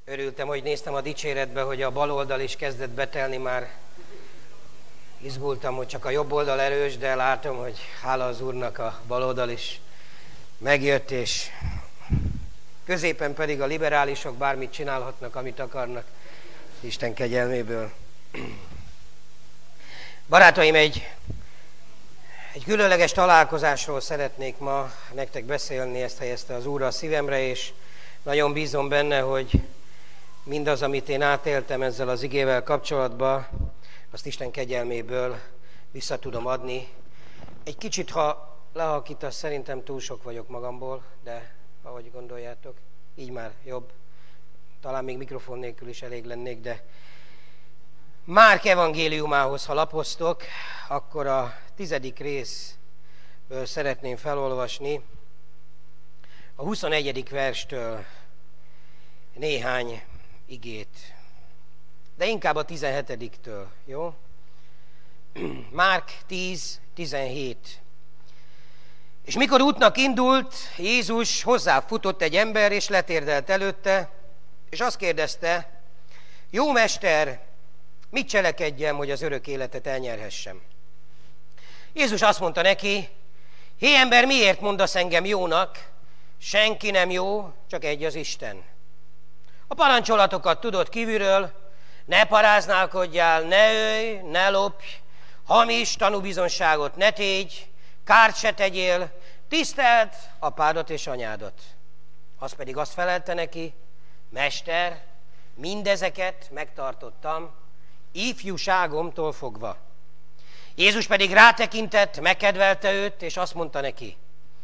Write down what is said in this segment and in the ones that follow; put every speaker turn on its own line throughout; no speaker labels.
Örültem, hogy néztem a dicséretbe, hogy a bal oldal is kezdett betelni, már izgultam, hogy csak a jobb oldal erős, de látom, hogy hála az Úrnak a bal oldal is megjött, és középen pedig a liberálisok bármit csinálhatnak, amit akarnak, Isten kegyelméből. Barátaim, egy különleges találkozásról szeretnék ma nektek beszélni, ezt helyezte az Úr a szívemre, és nagyon bízom benne, hogy mindaz, amit én átéltem ezzel az igével kapcsolatban, azt Isten kegyelméből vissza tudom adni. Egy kicsit, ha lehakítasz, szerintem túl sok vagyok magamból, de ahogy gondoljátok, így már jobb. Talán még mikrofon nélkül is elég lennék, de Márk evangéliumához, ha lapoztok, akkor a 10. részből szeretném felolvasni a 21. verstől néhány igét, de inkább a 17-től, jó? Márk 10:17. És mikor útnak indult, Jézus hozzáfutott egy ember, és letérdelt előtte, és azt kérdezte: Jó mester, mit cselekedjem, hogy az örök életet elnyerhessem? Jézus azt mondta neki: Hé ember, miért mondasz engem jónak? Senki nem jó, csak egy az Isten. A parancsolatokat tudod kívülről: ne paráználkodjál, ne ölj, ne lopj, hamis tanúbizonságot ne tégy, kárt se tegyél, tiszteld apádat és anyádat. Az pedig azt felelte neki: Mester, mindezeket megtartottam ifjúságomtól fogva. Jézus pedig rátekintett, megkedvelte őt, és azt mondta neki: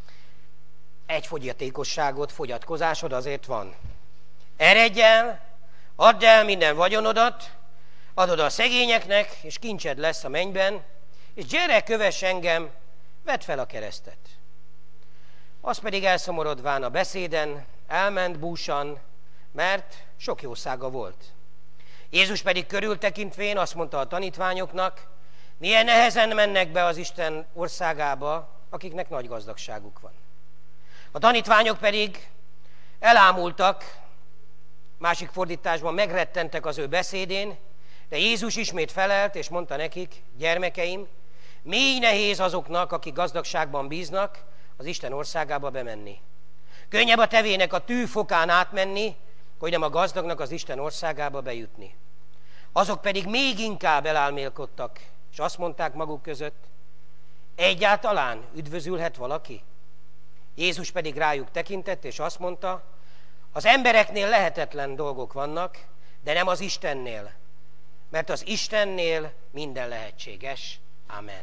Egy fogyatékosságod, fogyatkozásod azért van. Eredj el, add el minden vagyonodat, adod a szegényeknek, és kincsed lesz a mennyben, és gyere, kövess engem, vedd fel a keresztet. Az pedig elszomorodván a beszéden elment búsan, mert sok jószága volt. Jézus pedig körültekintvén azt mondta a tanítványoknak: milyen nehezen mennek be az Isten országába, akiknek nagy gazdagságuk van. A tanítványok pedig elámultak, másik fordításban megrettentek az ő beszédén, de Jézus ismét felelt, és mondta nekik: Gyermekeim, mély nehéz azoknak, akik gazdagságban bíznak, az Isten országába bemenni. Könnyebb a tevének a tűfokán átmenni, hogy nem a gazdagnak az Isten országába bejutni. Azok pedig még inkább elálmélkodtak, és azt mondták maguk között: egyáltalán üdvözülhet valaki? Jézus pedig rájuk tekintett, és azt mondta: az embereknél lehetetlen dolgok vannak, de nem az Istennél, mert az Istennél minden lehetséges. Amen.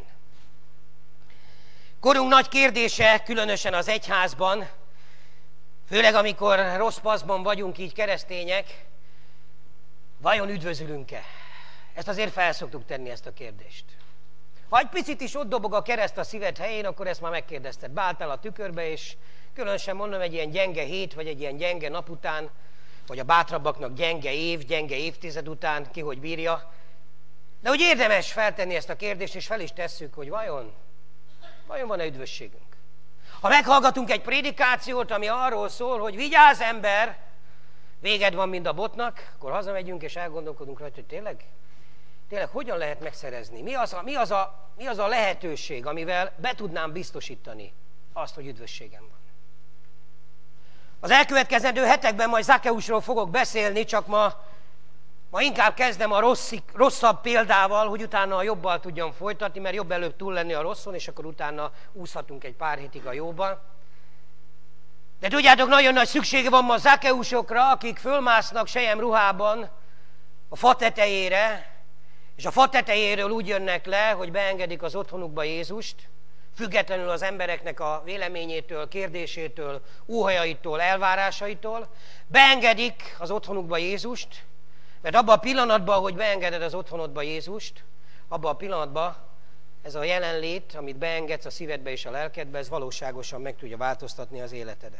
Korunk nagy kérdése, különösen az egyházban, főleg amikor rossz paszban vagyunk így keresztények, vajon üdvözülünk-e? Ezt azért felszoktuk tenni, ezt a kérdést. Ha egy picit is ott dobog a kereszt a szíved helyén, akkor ezt már megkérdezted. Beálltál a tükörbe, és különösen mondom, egy ilyen gyenge hét, vagy egy ilyen gyenge nap után, vagy a bátrabbaknak gyenge év, gyenge évtized után, ki hogy bírja. De úgy érdemes feltenni ezt a kérdést, és fel is tesszük, hogy vajon van-e üdvösségünk? Ha meghallgatunk egy prédikációt, ami arról szól, hogy vigyázz ember, véged van, mind a botnak, akkor hazamegyünk és elgondolkodunk rajta, hogy tényleg hogyan lehet megszerezni? Mi az a lehetőség, amivel be tudnám biztosítani azt, hogy üdvösségem van? Az elkövetkezendő hetekben majd Zakkeusról fogok beszélni, csak ma inkább kezdem a rosszabb példával, hogy utána a jobbal tudjam folytatni, mert jobb előbb túl lenni a rosszon, és akkor utána úszhatunk egy pár hétig a jóban. De tudjátok, nagyon nagy szüksége van ma Zakkeusokra, akik fölmásznak selyemruhában a fa tetejére, és a fa tetejéről úgy jönnek le, hogy beengedik az otthonukba Jézust, függetlenül az embereknek a véleményétől, kérdésétől, óhajaitól, elvárásaitól, beengedik az otthonukba Jézust, mert abban a pillanatban, hogy beengeded az otthonodba Jézust, abban a pillanatban ez a jelenlét, amit beengedsz a szívedbe és a lelkedbe, ez valóságosan meg tudja változtatni az életedet.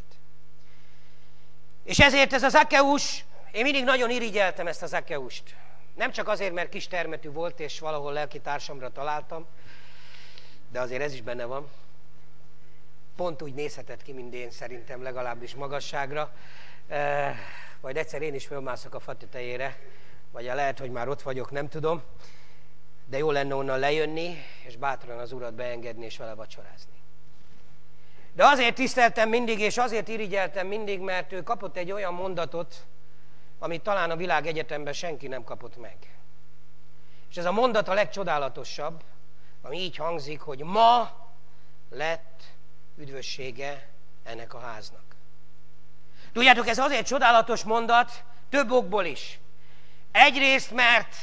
És ezért ez a Zakkeus, én mindig nagyon irigyeltem ezt a Zakkeust. Nem csak azért, mert kis termetű volt, és valahol lelkitársamra találtam, de azért ez is benne van. Pont úgy nézhetett ki, mint én szerintem, legalábbis magasságra. majd egyszer én is fölmászok a fa tetejére, vagy lehet, hogy már ott vagyok, nem tudom, de jó lenne onnan lejönni, és bátran az Urat beengedni, és vele vacsorázni. De azért tiszteltem mindig, és azért irigyeltem mindig, mert ő kapott egy olyan mondatot, amit talán a világegyetemben senki nem kapott meg. És ez a mondat a legcsodálatosabb, ami így hangzik, hogy ma lett üdvössége ennek a háznak. Tudjátok, ez azért csodálatos mondat, több okból is. Egyrészt, mert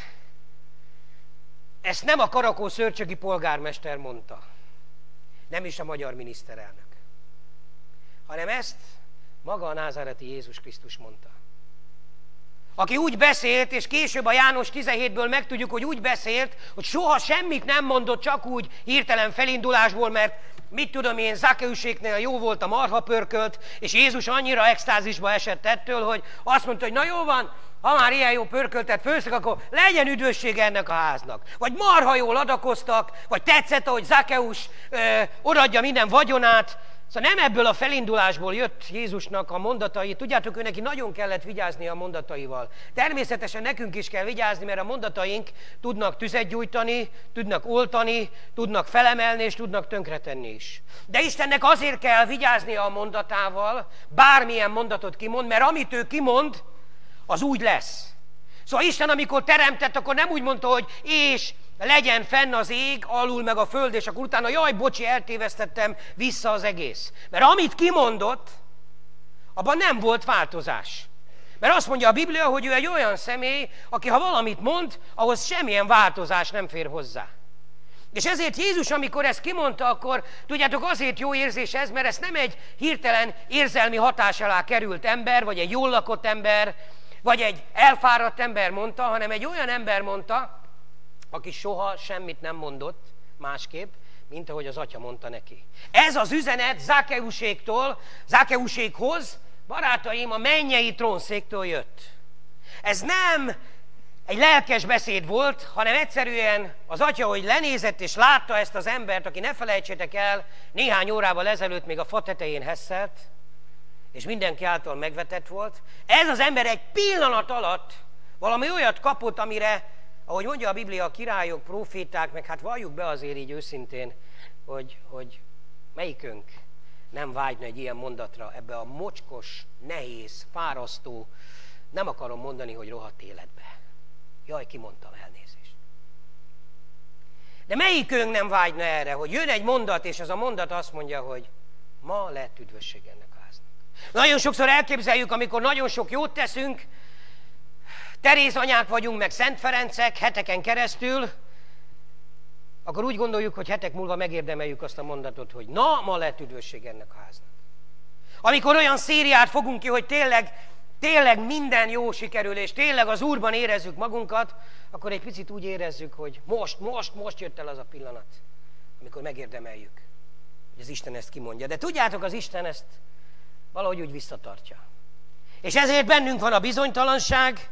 ezt nem a Karakó-szörcsögi polgármester mondta, nem is a magyar miniszterelnök, hanem ezt maga a názáreti Jézus Krisztus mondta. Aki úgy beszélt, és később a János 17-ből megtudjuk, hogy úgy beszélt, hogy soha semmit nem mondott, csak úgy hirtelen felindulásból, mert mit tudom én, Zakeuséknél jó volt a marha pörkölt, és Jézus annyira extázisba esett ettől, hogy azt mondta, hogy na jó van, ha már ilyen jó pörköltet főztek, akkor legyen üdvössége ennek a háznak. Vagy marha jól adakoztak, vagy tetszett, ahogy Zakeus odaadja minden vagyonát. Szóval nem ebből a felindulásból jött Jézusnak a mondatai. Tudjátok, ő neki nagyon kellett vigyázni a mondataival. Természetesen nekünk is kell vigyázni, mert a mondataink tudnak tüzet gyújtani, tudnak oltani, tudnak felemelni, és tudnak tönkretenni is. De Istennek azért kell vigyáznia a mondatával, bármilyen mondatot kimond, mert amit ő kimond, az úgy lesz. Szóval Isten, amikor teremtett, akkor nem úgy mondta, hogy és legyen fenn az ég, alul meg a föld, és akkor utána jaj, bocsi, eltévesztettem, vissza az egész. Mert amit kimondott, abban nem volt változás. Mert azt mondja a Biblia, hogy ő egy olyan személy, aki ha valamit mond, ahhoz semmilyen változás nem fér hozzá. És ezért Jézus, amikor ezt kimondta, akkor tudjátok, azért jó érzés ez, mert ez nem egy hirtelen érzelmi hatás alá került ember, vagy egy jól lakott ember, vagy egy elfáradt ember mondta, hanem egy olyan ember mondta, aki soha semmit nem mondott másképp, mint ahogy az atya mondta neki. Ez az üzenet Zakeusékhoz, barátaim, a mennyei trónszéktől jött. Ez nem egy lelkes beszéd volt, hanem egyszerűen az atya, hogy lenézett és látta ezt az embert, aki ne felejtsétek el, néhány órával ezelőtt még a fa tetején hesszelt, és mindenki által megvetett volt. Ez az ember egy pillanat alatt valami olyat kapott, amire, ahogy mondja a Biblia, a királyok, proféták, meg hát valljuk be azért így őszintén, hogy melyikünk nem vágyna egy ilyen mondatra ebbe a mocskos, nehéz, fárasztó, nem akarom mondani, hogy rohadt életbe. Jaj, kimondtam, elnézést. De melyikünk nem vágyna erre, hogy jön egy mondat, és az a mondat azt mondja, hogy ma lett üdvösség ennek a háznak. Nagyon sokszor elképzeljük, amikor nagyon sok jót teszünk, Teréz anyák vagyunk, meg Szent Ferencek heteken keresztül, akkor úgy gondoljuk, hogy hetek múlva megérdemeljük azt a mondatot, hogy na, ma lett üdvösség ennek a háznak. Amikor olyan szériát fogunk ki, hogy tényleg minden jó sikerül, és tényleg az Úrban érezzük magunkat, akkor egy picit úgy érezzük, hogy most jött el az a pillanat, amikor megérdemeljük, hogy az Isten ezt kimondja. De tudjátok, az Isten ezt valahogy úgy visszatartja. És ezért bennünk van a bizonytalanság,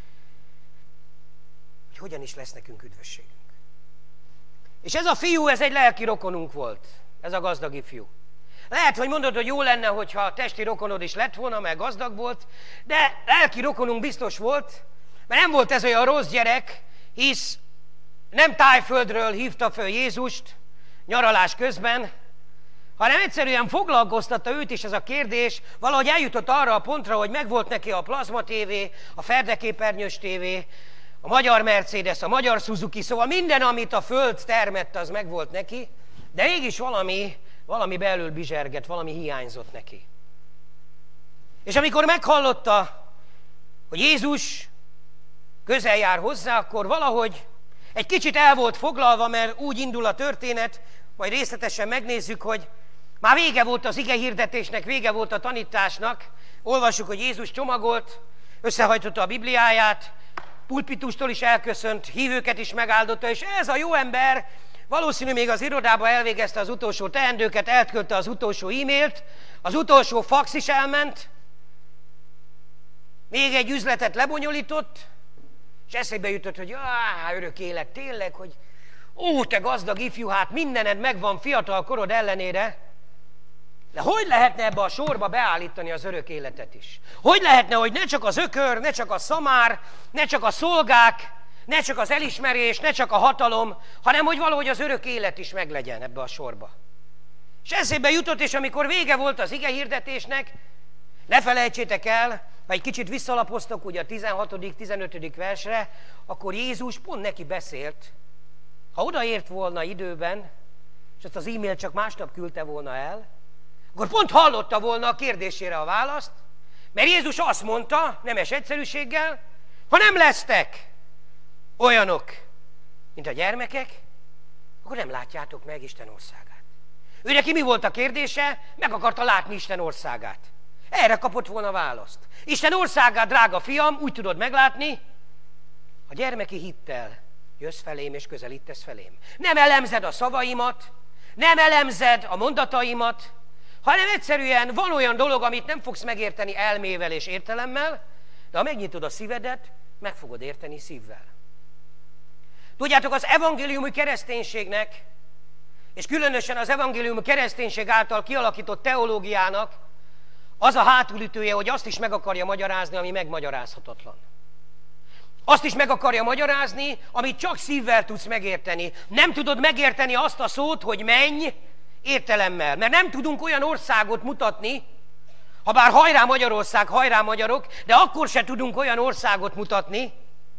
hogy hogyan is lesz nekünk üdvösségünk. És ez a fiú, ez egy lelki rokonunk volt, ez a gazdag ifjú. Lehet, hogy mondod, hogy jó lenne, hogyha testi rokonod is lett volna, mert gazdag volt, de lelki rokonunk biztos volt, mert nem volt ez olyan rossz gyerek, hisz nem Tájföldről hívta föl Jézust nyaralás közben, hanem egyszerűen foglalkoztatta őt is ez a kérdés, valahogy eljutott arra a pontra, hogy megvolt neki a plazma tévé, a ferdeképernyős tévé, a magyar Mercedes, a magyar Suzuki, szóval minden, amit a föld termett, az megvolt neki, de mégis valami belül bizsergett, valami hiányzott neki. És amikor meghallotta, hogy Jézus közel jár hozzá, akkor valahogy egy kicsit el volt foglalva, mert úgy indul a történet, majd részletesen megnézzük, hogy már vége volt az ige hirdetésnek, vége volt a tanításnak. Olvassuk, hogy Jézus csomagolt, összehajtotta a Bibliáját, pulpitustól is elköszönt, hívőket is megáldotta, és ez a jó ember valószínű még az irodába elvégezte az utolsó teendőket, elküldte az utolsó e-mailt, az utolsó fax is elment, még egy üzletet lebonyolított, és eszébe jutott, hogy örök élet, tényleg, hogy te gazdag ifjú, hát mindened megvan fiatal korod ellenére, De hogy lehetne ebbe a sorba beállítani az örök életet is? Hogy lehetne, hogy ne csak az ökör, ne csak a szamár, ne csak a szolgák, ne csak az elismerés, ne csak a hatalom, hanem hogy valahogy az örök élet is meglegyen ebbe a sorba. És eszébe jutott, és amikor vége volt az ige hirdetésnek, ne felejtsétek el, ha egy kicsit visszalapoztok ugye a 16., 15. versre, akkor Jézus pont neki beszélt. Ha odaért volna időben, és azt az e-mail csak másnap küldte volna el, akkor pont hallotta volna a kérdésére a választ, mert Jézus azt mondta, nemes egyszerűséggel, ha nem lesztek olyanok, mint a gyermekek, akkor nem látjátok meg Isten országát. Ő neki mi volt a kérdése? Meg akarta látni Isten országát. Erre kapott volna választ. Isten országát, drága fiam, úgy tudod meglátni, a gyermeki hittel jössz felém és közelítesz felém. Nem elemzed a szavaimat, nem elemzed a mondataimat, hanem egyszerűen van olyan dolog, amit nem fogsz megérteni elmével és értelemmel, de ha megnyitod a szívedet, meg fogod érteni szívvel. Tudjátok, az evangéliumi kereszténységnek, és különösen az evangéliumi kereszténység által kialakított teológiának az a hátulütője, hogy azt is meg akarja magyarázni, ami megmagyarázhatatlan. Azt is meg akarja magyarázni, amit csak szívvel tudsz megérteni. Nem tudod megérteni azt a szót, hogy menj értelemmel, mert nem tudunk olyan országot mutatni, ha bár hajrá Magyarország, hajrá magyarok, de akkor se tudunk olyan országot mutatni,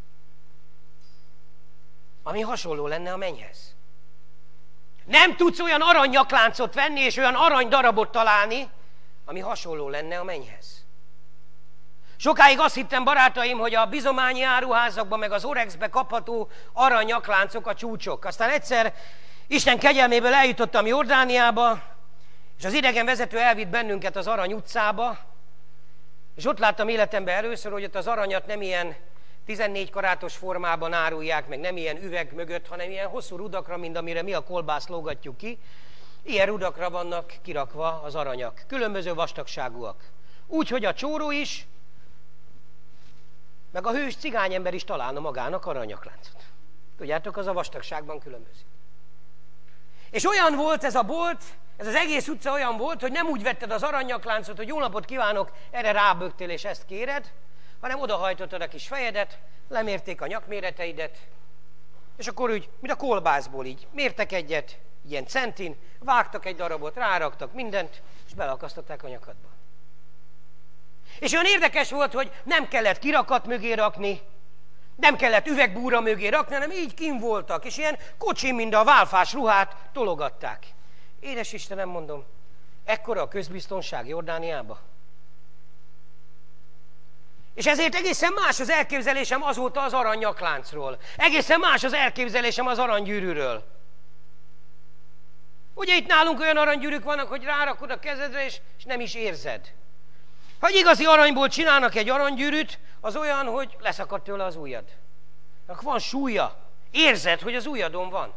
ami hasonló lenne a mennyhez. Nem tudsz olyan aranynyakláncot venni, és olyan aranydarabot találni, ami hasonló lenne a mennyhez. Sokáig azt hittem, barátaim, hogy a bizományi áruházakban, meg az Orexbe kapható aranynyakláncok a csúcsok. Aztán egyszer Isten kegyelméből eljutottam Jordániába, és az idegenvezető elvitt bennünket az Arany utcába, és ott láttam életemben először, hogy ott az aranyat nem ilyen 14 karátos formában árulják, meg nem ilyen üveg mögött, hanem ilyen hosszú rudakra, mint amire mi a kolbászt lógatjuk ki. Ilyen rudakra vannak kirakva az aranyak. Különböző vastagságúak. Úgy, hogy a csóró is, meg a hős cigányember is találna magának aranyakláncot. Tudjátok, az a vastagságban különbözik. És olyan volt ez a bolt, ez az egész utca olyan volt, hogy nem úgy vetted az aranyakláncot, hogy jó napot kívánok, erre rábögtél és ezt kéred, hanem odahajtottad a kis fejedet, lemérték a nyakméreteidet, és akkor úgy, mint a kolbászból így, mértek egyet, ilyen centin, vágtak egy darabot, ráraktak mindent, és beleakasztották a nyakadba. És olyan érdekes volt, hogy nem kellett kirakat mögé rakni, nem kellett üvegbúra mögé rakni, hanem így kint voltak, és ilyen kocsin, mint a válfás ruhát tologatták. Édes Istenem, mondom, ekkora a közbiztonság Jordániába. És ezért egészen más az elképzelésem azóta az aranynyakláncról. Egészen más az elképzelésem az aranygyűrűről. Ugye itt nálunk olyan aranygyűrűk vannak, hogy rárakod a kezedre, és nem is érzed. Ha egy igazi aranyból csinálnak egy aranygyűrűt, az olyan, hogy leszakadt tőle az ujjad. Akkor van súlya. Érzed, hogy az ujjadon van.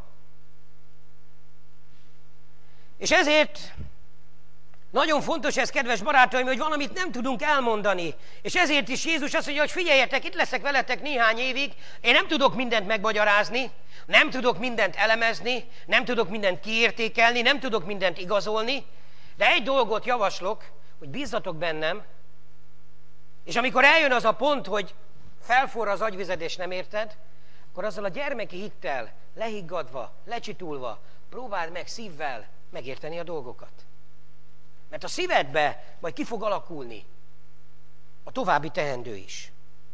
És ezért nagyon fontos ez, kedves barátaim, hogy valamit nem tudunk elmondani. És ezért is Jézus azt mondja, hogy figyeljetek, itt leszek veletek néhány évig, én nem tudok mindent megmagyarázni, nem tudok mindent elemezni, nem tudok mindent kiértékelni, nem tudok mindent igazolni, de egy dolgot javaslok, hogy bízzatok bennem, és amikor eljön az a pont, hogy felforra az agyvized és nem érted, akkor azzal a gyermeki hittel, lehiggadva, lecsitulva, próbáld meg szívvel megérteni a dolgokat. Mert a szívedbe majd ki fog alakulni a további teendő is.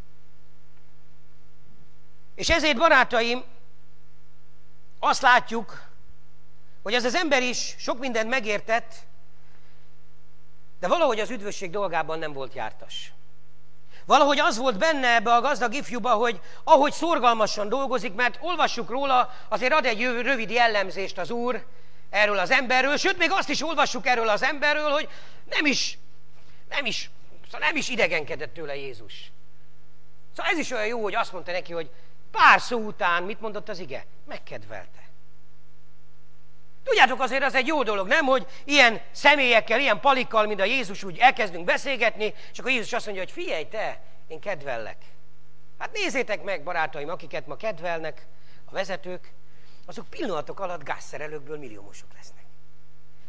És ezért, barátaim, azt látjuk, hogy ez az ember is sok mindent megértett, de valahogy az üdvösség dolgában nem volt jártas. Valahogy az volt benne ebbe a gazdag ifjúba, hogy ahogy szorgalmasan dolgozik, mert olvassuk róla, azért ad egy rövid jellemzést az Úr erről az emberről, sőt, még azt is olvassuk erről az emberről, hogy nem is idegenkedett tőle Jézus. Szóval ez is olyan jó, hogy azt mondta neki, hogy pár szó után, mit mondott az ige? Megkedvelte. Tudjátok, azért az egy jó dolog, nem? Hogy ilyen személyekkel, ilyen palikkal, mint a Jézus, úgy elkezdünk beszélgetni, és akkor Jézus azt mondja, hogy figyelj te, én kedvellek. Hát nézzétek meg, barátaim, akiket ma kedvelnek, a vezetők, azok pillanatok alatt gázszerelőkből milliómosok lesznek.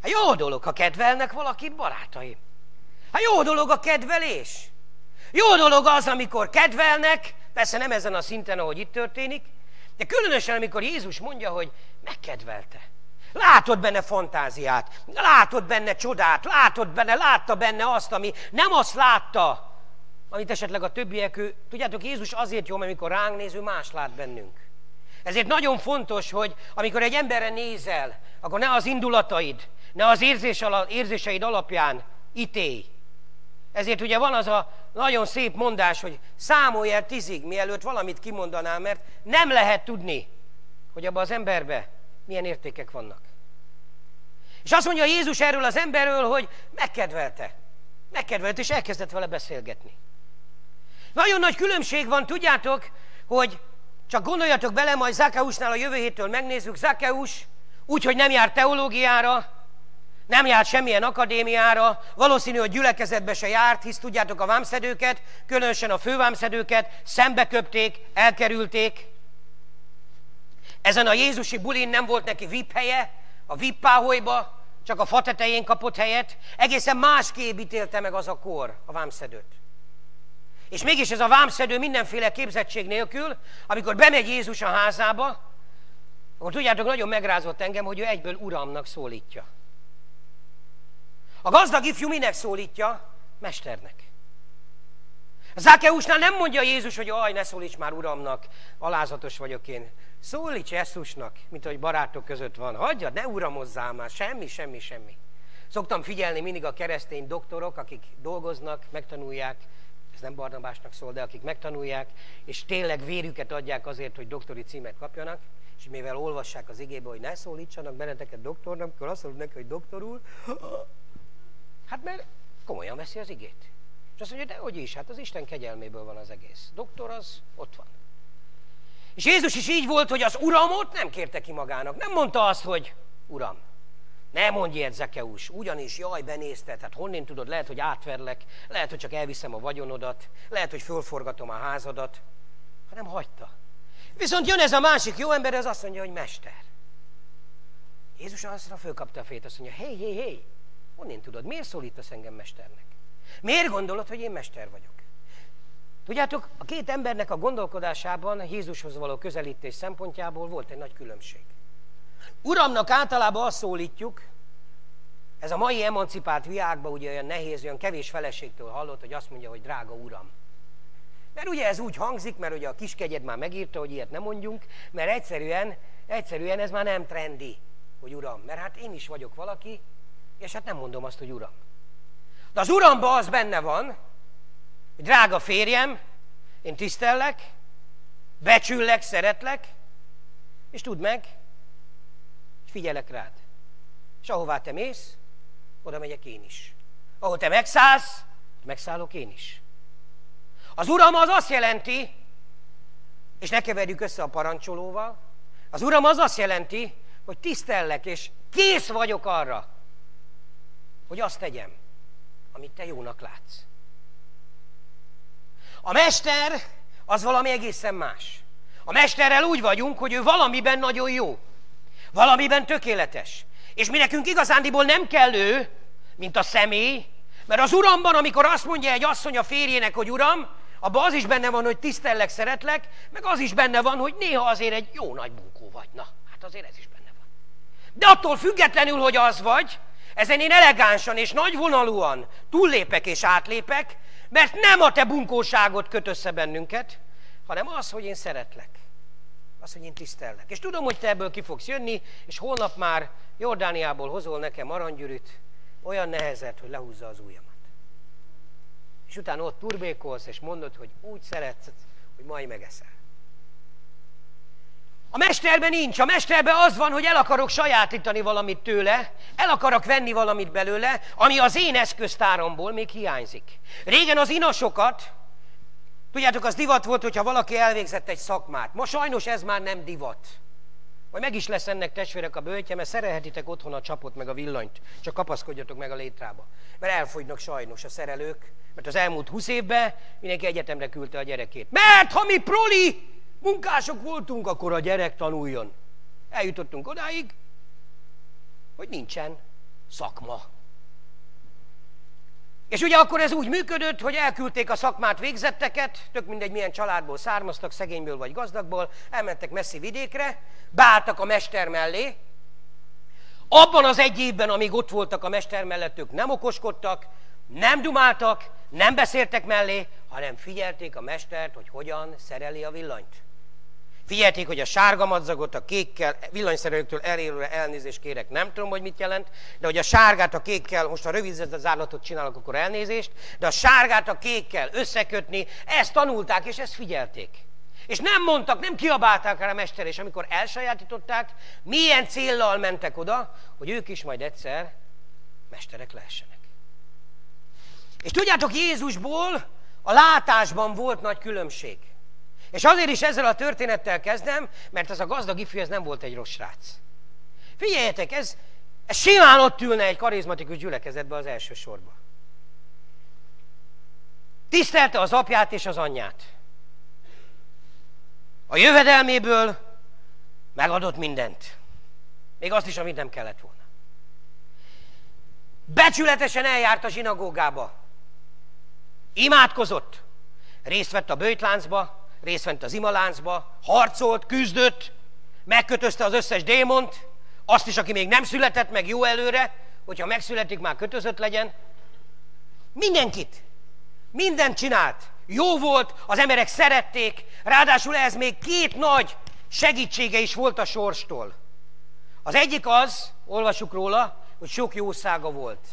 Hát jó dolog, ha kedvelnek valakit, barátaim. Hát jó dolog a kedvelés. Jó dolog az, amikor kedvelnek, persze nem ezen a szinten, ahogy itt történik, de különösen, amikor Jézus mondja, hogy megkedvelte. Látod benne fantáziát, látod benne csodát, látta benne azt, ami nem azt látta, amit esetleg a többiek, tudjátok, Jézus azért jó, mert amikor ránk néz, ő más lát bennünk. Ezért nagyon fontos, hogy amikor egy emberre nézel, akkor ne az indulataid, ne az érzéseid alapján ítélj. Ezért ugye van az a nagyon szép mondás, hogy számolj el 10-ig, mielőtt valamit kimondanál, mert nem lehet tudni, hogy abban az emberben milyen értékek vannak. És azt mondja Jézus erről az emberről, hogy megkedvelte. Megkedvelte, és elkezdett vele beszélgetni. Nagyon nagy különbség van, tudjátok, hogy csak gondoljatok bele, majd Zakkeusnál a jövő héttől megnézzük, Zakkeus úgy, hogy nem jár teológiára, nem járt semmilyen akadémiára, valószínű, hogy gyülekezetbe se járt, hisz tudjátok a vámszedőket, különösen a fővámszedőket szembeköpték, elkerülték. Ezen a jézusi bulin nem volt neki VIP helye, a VIP páholyba, csak a fa tetején kapott helyet. Egészen másképp ítélte meg az a kor a vámszedőt. És mégis ez a vámszedő mindenféle képzettség nélkül, amikor bemegy Jézus a házába, akkor tudjátok, nagyon megrázott engem, hogy ő egyből Uramnak szólítja. A gazdag ifjú minek szólítja? Mesternek. A Zakkeusnál nem mondja Jézus, hogy aj, ne szólíts már Uramnak, alázatos vagyok én. Szólíts Jézusnak, mint hogy barátok között van. Hagyjad, ne uramozzál már, semmi. Szoktam figyelni mindig a keresztény doktorok, akik dolgoznak, megtanulják, ez nem Barnabásnak szól, de akik megtanulják, és tényleg vérüket adják azért, hogy doktori címet kapjanak, és mivel olvassák az igébe, hogy ne szólítsanak benneteket doktornak, akkor azt mondjuk neki, hogy doktor úr, hát mert komolyan veszi az igét. És azt mondja, de hogy is, hát az Isten kegyelméből van az egész. Doktor az ott van. És Jézus is így volt, hogy az Uramot nem kérte ki magának. Nem mondta azt, hogy Uram, ne mondj ilyet, Zakkeus, ugyanis jaj, benézted, hát honnan tudod, lehet, hogy átverlek, lehet, hogy csak elviszem a vagyonodat, lehet, hogy fölforgatom a házadat, hanem hagyta. Viszont jön ez a másik jó ember, ez azt mondja, hogy mester. Jézus azra fölkapta a fejét, azt mondja, hé, honnan tudod, miért szólítasz engem mesternek? Miért gondolod, hogy én mester vagyok? Tudjátok, a két embernek a gondolkodásában Jézushoz való közelítés szempontjából volt egy nagy különbség. Uramnak általában azt szólítjuk, ez a mai emancipált világban ugye olyan nehéz, olyan kevés feleségtől hallott, hogy azt mondja, hogy drága Uram. Mert ugye ez úgy hangzik, mert ugye a kiskegyed már megírta, hogy ilyet nem mondjunk, mert egyszerűen ez már nem trendi, hogy Uram. Mert hát én is vagyok valaki, és hát nem mondom azt, hogy Uram. De az Uramban az benne van, hogy drága férjem, én tisztellek, becsüllek, szeretlek, és tudd meg, és figyelek rád. És ahová te mész, oda megyek én is. Ahol te megszállsz, megszállok én is. Az Uram az azt jelenti, és ne keverjük össze a parancsolóval, az Uram az azt jelenti, hogy tisztellek, és kész vagyok arra, hogy azt tegyem, amit te jónak látsz. A mester az valami egészen más. A mesterrel úgy vagyunk, hogy ő valamiben nagyon jó, valamiben tökéletes. És mi nekünk igazándiból nem kell ő, mint a személy, mert az Uramban, amikor azt mondja egy asszony a férjének, hogy Uram, abban az is benne van, hogy tisztellek, szeretlek, meg az is benne van, hogy néha azért egy jó nagy bunkó vagy. Na, hát azért ez is benne van. De attól függetlenül, hogy az vagy, ezen én elegánsan és nagyvonalúan túllépek és átlépek, mert nem a te bunkóságot köt össze bennünket, hanem az, hogy én szeretlek. Az, hogy én tisztellek. És tudom, hogy te ebből ki fogsz jönni, és holnap már Jordániából hozol nekem aranygyűrűt, olyan nehezet, hogy lehúzza az ujjamat. És utána ott turbékolsz, és mondod, hogy úgy szeretsz, hogy majd megeszel. A mesterben nincs. A mesterben az van, hogy el akarok sajátítani valamit tőle, el akarok venni valamit belőle, ami az én eszköztáromból még hiányzik. Régen az inasokat, tudjátok, az divat volt, hogyha valaki elvégzett egy szakmát. Ma sajnos ez már nem divat. Majd meg is lesz ennek, testvérek, a böltje, mert szerelhetitek otthon a csapot meg a villanyt. Csak kapaszkodjatok meg a létrába. Mert elfogynak sajnos a szerelők, mert az elmúlt 20 évben mindenki egyetemre küldte a gyerekét. Mert ha mi proli munkások voltunk, akkor a gyerek tanuljon. Eljutottunk odáig, hogy nincsen szakma. És ugye akkor ez úgy működött, hogy elküldték a szakmát végzetteket, tök mindegy milyen családból származtak, szegényből vagy gazdagból, elmentek messzi vidékre, beálltak a mester mellé. Abban az egy évben, amíg ott voltak a mester mellett, ők nem okoskodtak, nem dumáltak, nem beszéltek mellé, hanem figyelték a mestert, hogy hogyan szereli a villanyt. Figyelték, hogy a sárga madzagot a kékkel, villanyszerelőktől elérőre elnézést kérek, nem tudom, hogy mit jelent, de hogy a sárgát a kékkel, most ha rövid zárlatot csinálok, akkor elnézést, de a sárgát a kékkel összekötni, ezt tanulták, és ezt figyelték. És nem mondtak, nem kiabálták rá a mester, és amikor elsajátították, milyen céllal mentek oda, hogy ők is majd egyszer mesterek lehessenek. És tudjátok, Jézusból a látásban volt nagy különbség. És azért is ezzel a történettel kezdem, mert ez a gazdag ifjú, ez nem volt egy rossz srác. Figyeljetek, ez simán ott ülne egy karizmatikus gyülekezetbe az első sorba. Tisztelte az apját és az anyját. A jövedelméből megadott mindent. Még azt is, amit nem kellett volna. Becsületesen eljárt a zsinagógába. Imádkozott. Részt vett a böjtláncba, részt vett az imaláncba, harcolt, küzdött, megkötözte az összes démont, azt is, aki még nem született meg jó előre, hogyha megszületik, már kötözött legyen. Mindenkit. Mindent csinált. Jó volt, az emberek szerették, ráadásul ez még két nagy segítsége is volt a sorstól. Az egyik az, olvassuk róla, hogy sok jószága volt.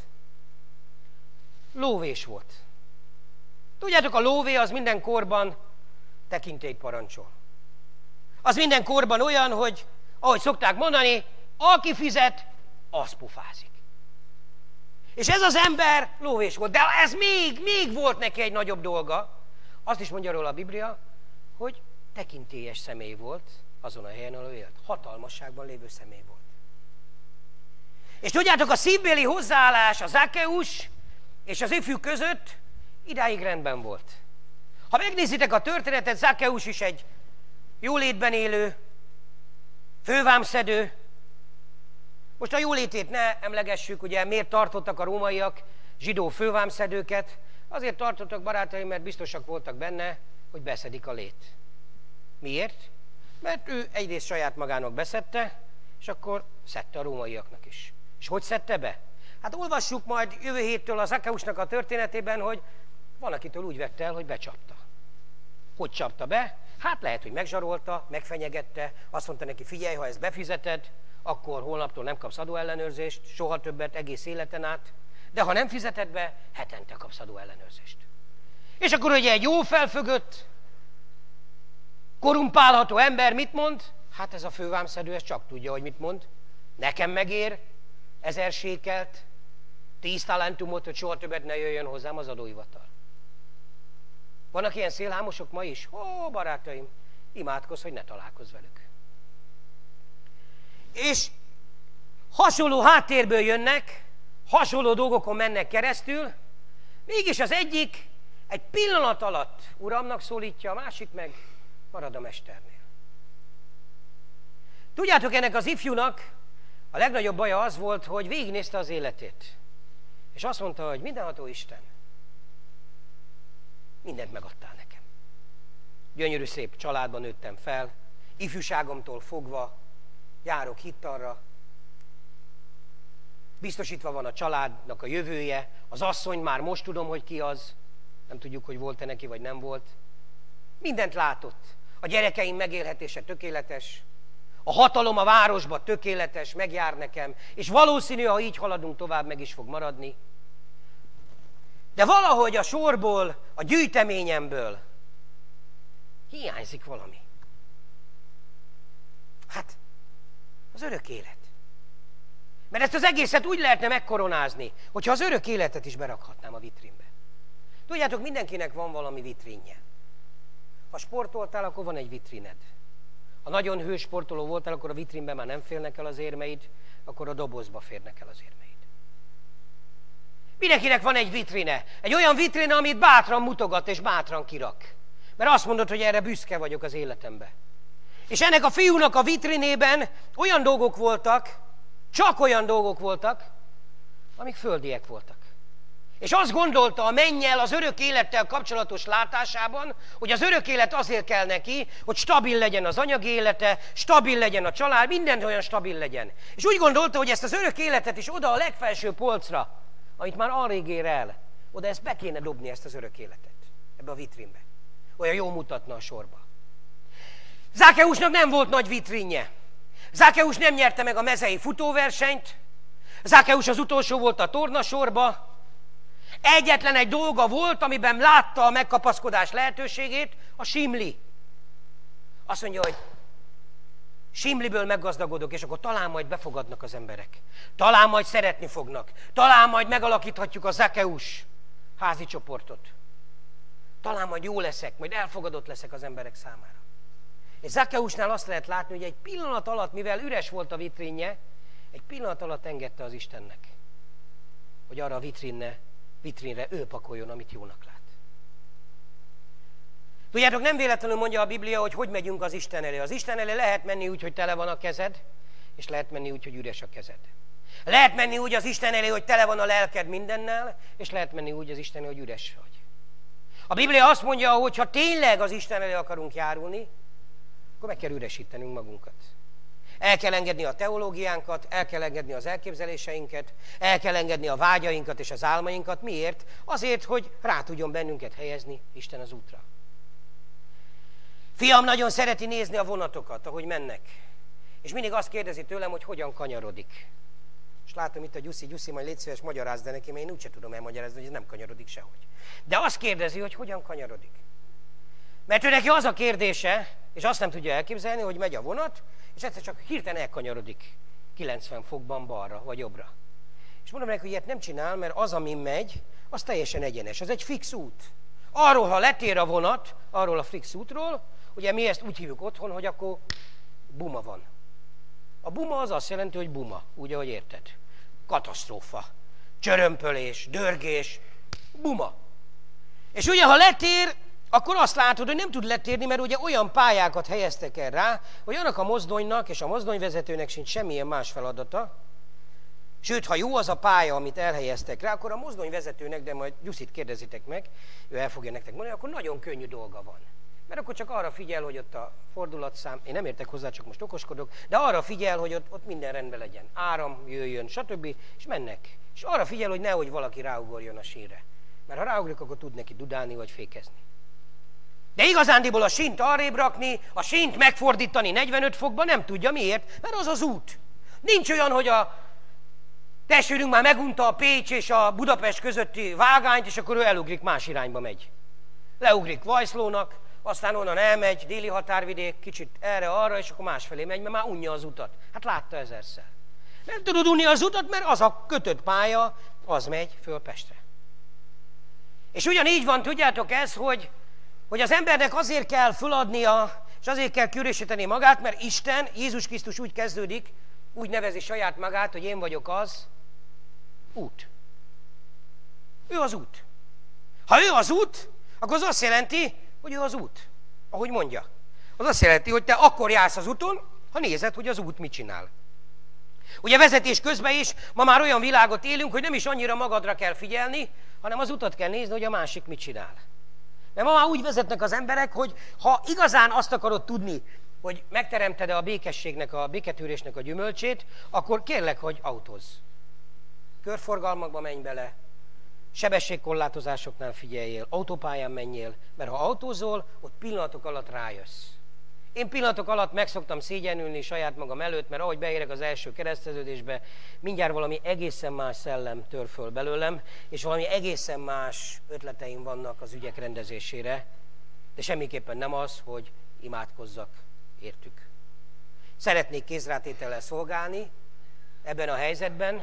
Lóvés volt. Tudjátok, a lóvé az minden korban tekintélyt parancsol. Az minden korban olyan, hogy, ahogy szokták mondani, aki fizet, az pofázik. És ez az ember lóvés volt, de ez még volt neki egy nagyobb dolga. Azt is mondja róla a Biblia, hogy tekintélyes személy volt azon a helyen, ahol élt. Hatalmasságban lévő személy volt. És tudjátok, a szívbéli hozzáállás a Zakkeus és az ifjú között idáig rendben volt. Ha megnézitek a történetet, Zakkeus is egy jólétben élő, fővámszedő. Most a jólétét ne emlegessük, ugye miért tartottak a rómaiak zsidó fővámszedőket? Azért tartottak, barátaim, mert biztosak voltak benne, hogy beszedik a lét. Miért? Mert ő egyrészt saját magának beszedte, és akkor szedte a rómaiaknak is. És hogy szedte be? Hát olvassuk majd jövő héttől a Zakkeusnak a történetében, hogy van, akitől úgy vette el, hogy becsapta. Hogy csapta be? Hát lehet, hogy megzsarolta, megfenyegette, azt mondta neki, figyelj, ha ezt befizeted, akkor holnaptól nem kapsz adóellenőrzést, soha többet, egész életen át, de ha nem fizeted be, hetente kapsz adóellenőrzést. És akkor ugye egy jó felfögött, korumpálható ember mit mond? Hát ez a fővámszedő, ez csak tudja, hogy mit mond. Nekem megér 1000 sékelt, 10 talentumot, hogy soha többet ne jöjjön hozzám az adóhivatal. Vannak ilyen szélhámosok ma is? Ó, barátaim, imádkozz, hogy ne találkozz velük. És hasonló háttérből jönnek, hasonló dolgokon mennek keresztül, mégis az egyik egy pillanat alatt uramnak szólítja, a másik meg marad a mesternél. Tudjátok, ennek az ifjúnak a legnagyobb baja az volt, hogy végignézte az életét. És azt mondta, hogy mindenható Isten, mindent megadtál nekem. Gyönyörű szép családban nőttem fel, ifjúságomtól fogva járok hittanra, biztosítva van a családnak a jövője, az asszony már most tudom, hogy ki az, nem tudjuk, hogy volt-e neki, vagy nem volt. Mindent látott. A gyerekeim megélhetése tökéletes, a hatalom a városba tökéletes, megjár nekem, és valószínű, ha így haladunk tovább, meg is fog maradni. De valahogy a sorból, a gyűjteményemből hiányzik valami. Hát, az örök élet. Mert ezt az egészet úgy lehetne megkoronázni, hogyha az örök életet is berakhatnám a vitrínbe. Tudjátok, mindenkinek van valami vitrínje. Ha sportoltál, akkor van egy vitrined. Ha nagyon hős sportoló voltál, akkor a vitrínben már nem férnek el az érmeid, akkor a dobozba férnek el az érmeid. Mindenkinek van egy vitrine. Egy olyan vitrine, amit bátran mutogat és bátran kirak. Mert azt mondod, hogy erre büszke vagyok az életemben. És ennek a fiúnak a vitrinében olyan dolgok voltak, csak olyan dolgok voltak, amik földiek voltak. És azt gondolta a mennyel, az örök élettel kapcsolatos látásában, hogy az örök élet azért kell neki, hogy stabil legyen az anyagi élete, stabil legyen a család, minden olyan stabil legyen. És úgy gondolta, hogy ezt az örök életet is oda a legfelső polcra, amit már arrég ér el, oda ezt be kéne dobni, ezt az örök életet, ebbe a vitrínbe. Olyan jó mutatna a sorba. Zákeusnak nem volt nagy vitrínje. Zákeus nem nyerte meg a mezei futóversenyt. Zákeus az utolsó volt a tornasorba. Egyetlen egy dolga volt, amiben látta a megkapaszkodás lehetőségét, a simli. Azt mondja, hogy simliből meggazdagodok, és akkor talán majd befogadnak az emberek. Talán majd szeretni fognak. Talán majd megalakíthatjuk a Zákeus házi csoportot. Talán majd jó leszek, majd elfogadott leszek az emberek számára. És Zákeusnál azt lehet látni, hogy egy pillanat alatt, mivel üres volt a vitrínje, egy pillanat alatt engedte az Istennek, hogy arra a vitrínre ő pakoljon, amit jónak lát. Tudjátok, nem véletlenül mondja a Biblia, hogy megyünk az Isten elé. Az Isten elé lehet menni úgy, hogy tele van a kezed, és lehet menni úgy, hogy üres a kezed. Lehet menni úgy az Isten elé, hogy tele van a lelked mindennel, és lehet menni úgy az Isten elé, hogy üres vagy. A Biblia azt mondja, hogy ha tényleg az Isten elé akarunk járulni, akkor meg kell üresítenünk magunkat. El kell engedni a teológiánkat, el kell engedni az elképzeléseinket, el kell engedni a vágyainkat és az álmainkat. Miért? Azért, hogy rá tudjon bennünket helyezni Isten az útra. Fiam nagyon szereti nézni a vonatokat, ahogy mennek. És mindig azt kérdezi tőlem, hogy hogyan kanyarodik. És látom itt a Gyuszi, majd légy szíves, magyarázd de neki, mert én úgyse tudom elmagyarázni, hogy ez nem kanyarodik sehogy. De azt kérdezi, hogy hogyan kanyarodik. Mert ő neki az a kérdése, és azt nem tudja elképzelni, hogy megy a vonat, és egyszer csak hirtelen elkanyarodik 90 fokban balra vagy jobbra. És mondom neki, hogy ilyet nem csinál, mert az, amin megy, az teljesen egyenes, az egy fix út. Arról, ha letér a vonat, arról a fix útról, ugye mi ezt úgy hívjuk otthon, hogy akkor buma van. A buma az azt jelenti, hogy buma, úgy, ahogy érted. Katasztrófa, csörömpölés, dörgés, buma. És ugye, ha letér, akkor azt látod, hogy nem tud letérni, mert ugye olyan pályákat helyeztek el rá, hogy annak a mozdonynak és a mozdonyvezetőnek sincs semmilyen más feladata. Sőt, ha jó az a pálya, amit elhelyeztek rá, akkor a mozdonyvezetőnek, de majd Gyuszit kérdezitek meg, ő el fogja nektek mondani, akkor nagyon könnyű dolga van. Mert akkor csak arra figyel, hogy ott a fordulatszám, én nem értek hozzá, csak most okoskodok, de arra figyel, hogy ott minden rendben legyen. Áram jöjjön, stb. És mennek. És arra figyel, hogy nehogy valaki ráugorjon a sínre. Mert ha ráugrik, akkor tud neki dudálni vagy fékezni. De igazándiból a sínt arrébb rakni, a sínt megfordítani 45 fokban nem tudja. Miért? Mert az az út. Nincs olyan, hogy a testvérünk már megunta a Pécs és a Budapest közötti vágányt, és akkor ő elugrik, más irányba megy. Leugrik Vajszlónak, aztán onnan elmegy, déli határvidék, kicsit erre-arra, és akkor másfelé megy, mert már unja az utat. Hát látta ezerszer. Nem tudod unni az utat, mert az a kötött pálya, az megy föl Pestre. És ugyanígy van, tudjátok ez, hogy az embernek azért kell föladnia, és azért kell kiüresíteni magát, mert Isten, Jézus Krisztus úgy kezdődik, úgy nevezi saját magát, hogy én vagyok az út. Ő az út. Ha ő az út, akkor az azt jelenti, hogy ő az út. Ahogy mondja. Az azt jelenti, hogy te akkor jársz az úton, ha nézed, hogy az út mit csinál. Ugye vezetés közben is ma már olyan világot élünk, hogy nem is annyira magadra kell figyelni, hanem az utat kell nézni, hogy a másik mit csinál. Mert ma már úgy vezetnek az emberek, hogy ha igazán azt akarod tudni, hogy megteremted-e a békességnek, a béketűrésnek a gyümölcsét, akkor kérlek, hogy autózz. Körforgalmakba menj bele, sebességkorlátozásoknál figyeljél, autópályán menjél, mert ha autózol, ott pillanatok alatt rájössz. Én pillanatok alatt meg szoktam szégyenülni saját magam előtt, mert ahogy beérek az első kereszteződésbe, mindjárt valami egészen más szellem tör föl belőlem, és valami egészen más ötleteim vannak az ügyek rendezésére, de semmiképpen nem az, hogy imádkozzak értük. Szeretnék kézrátétellel szolgálni ebben a helyzetben,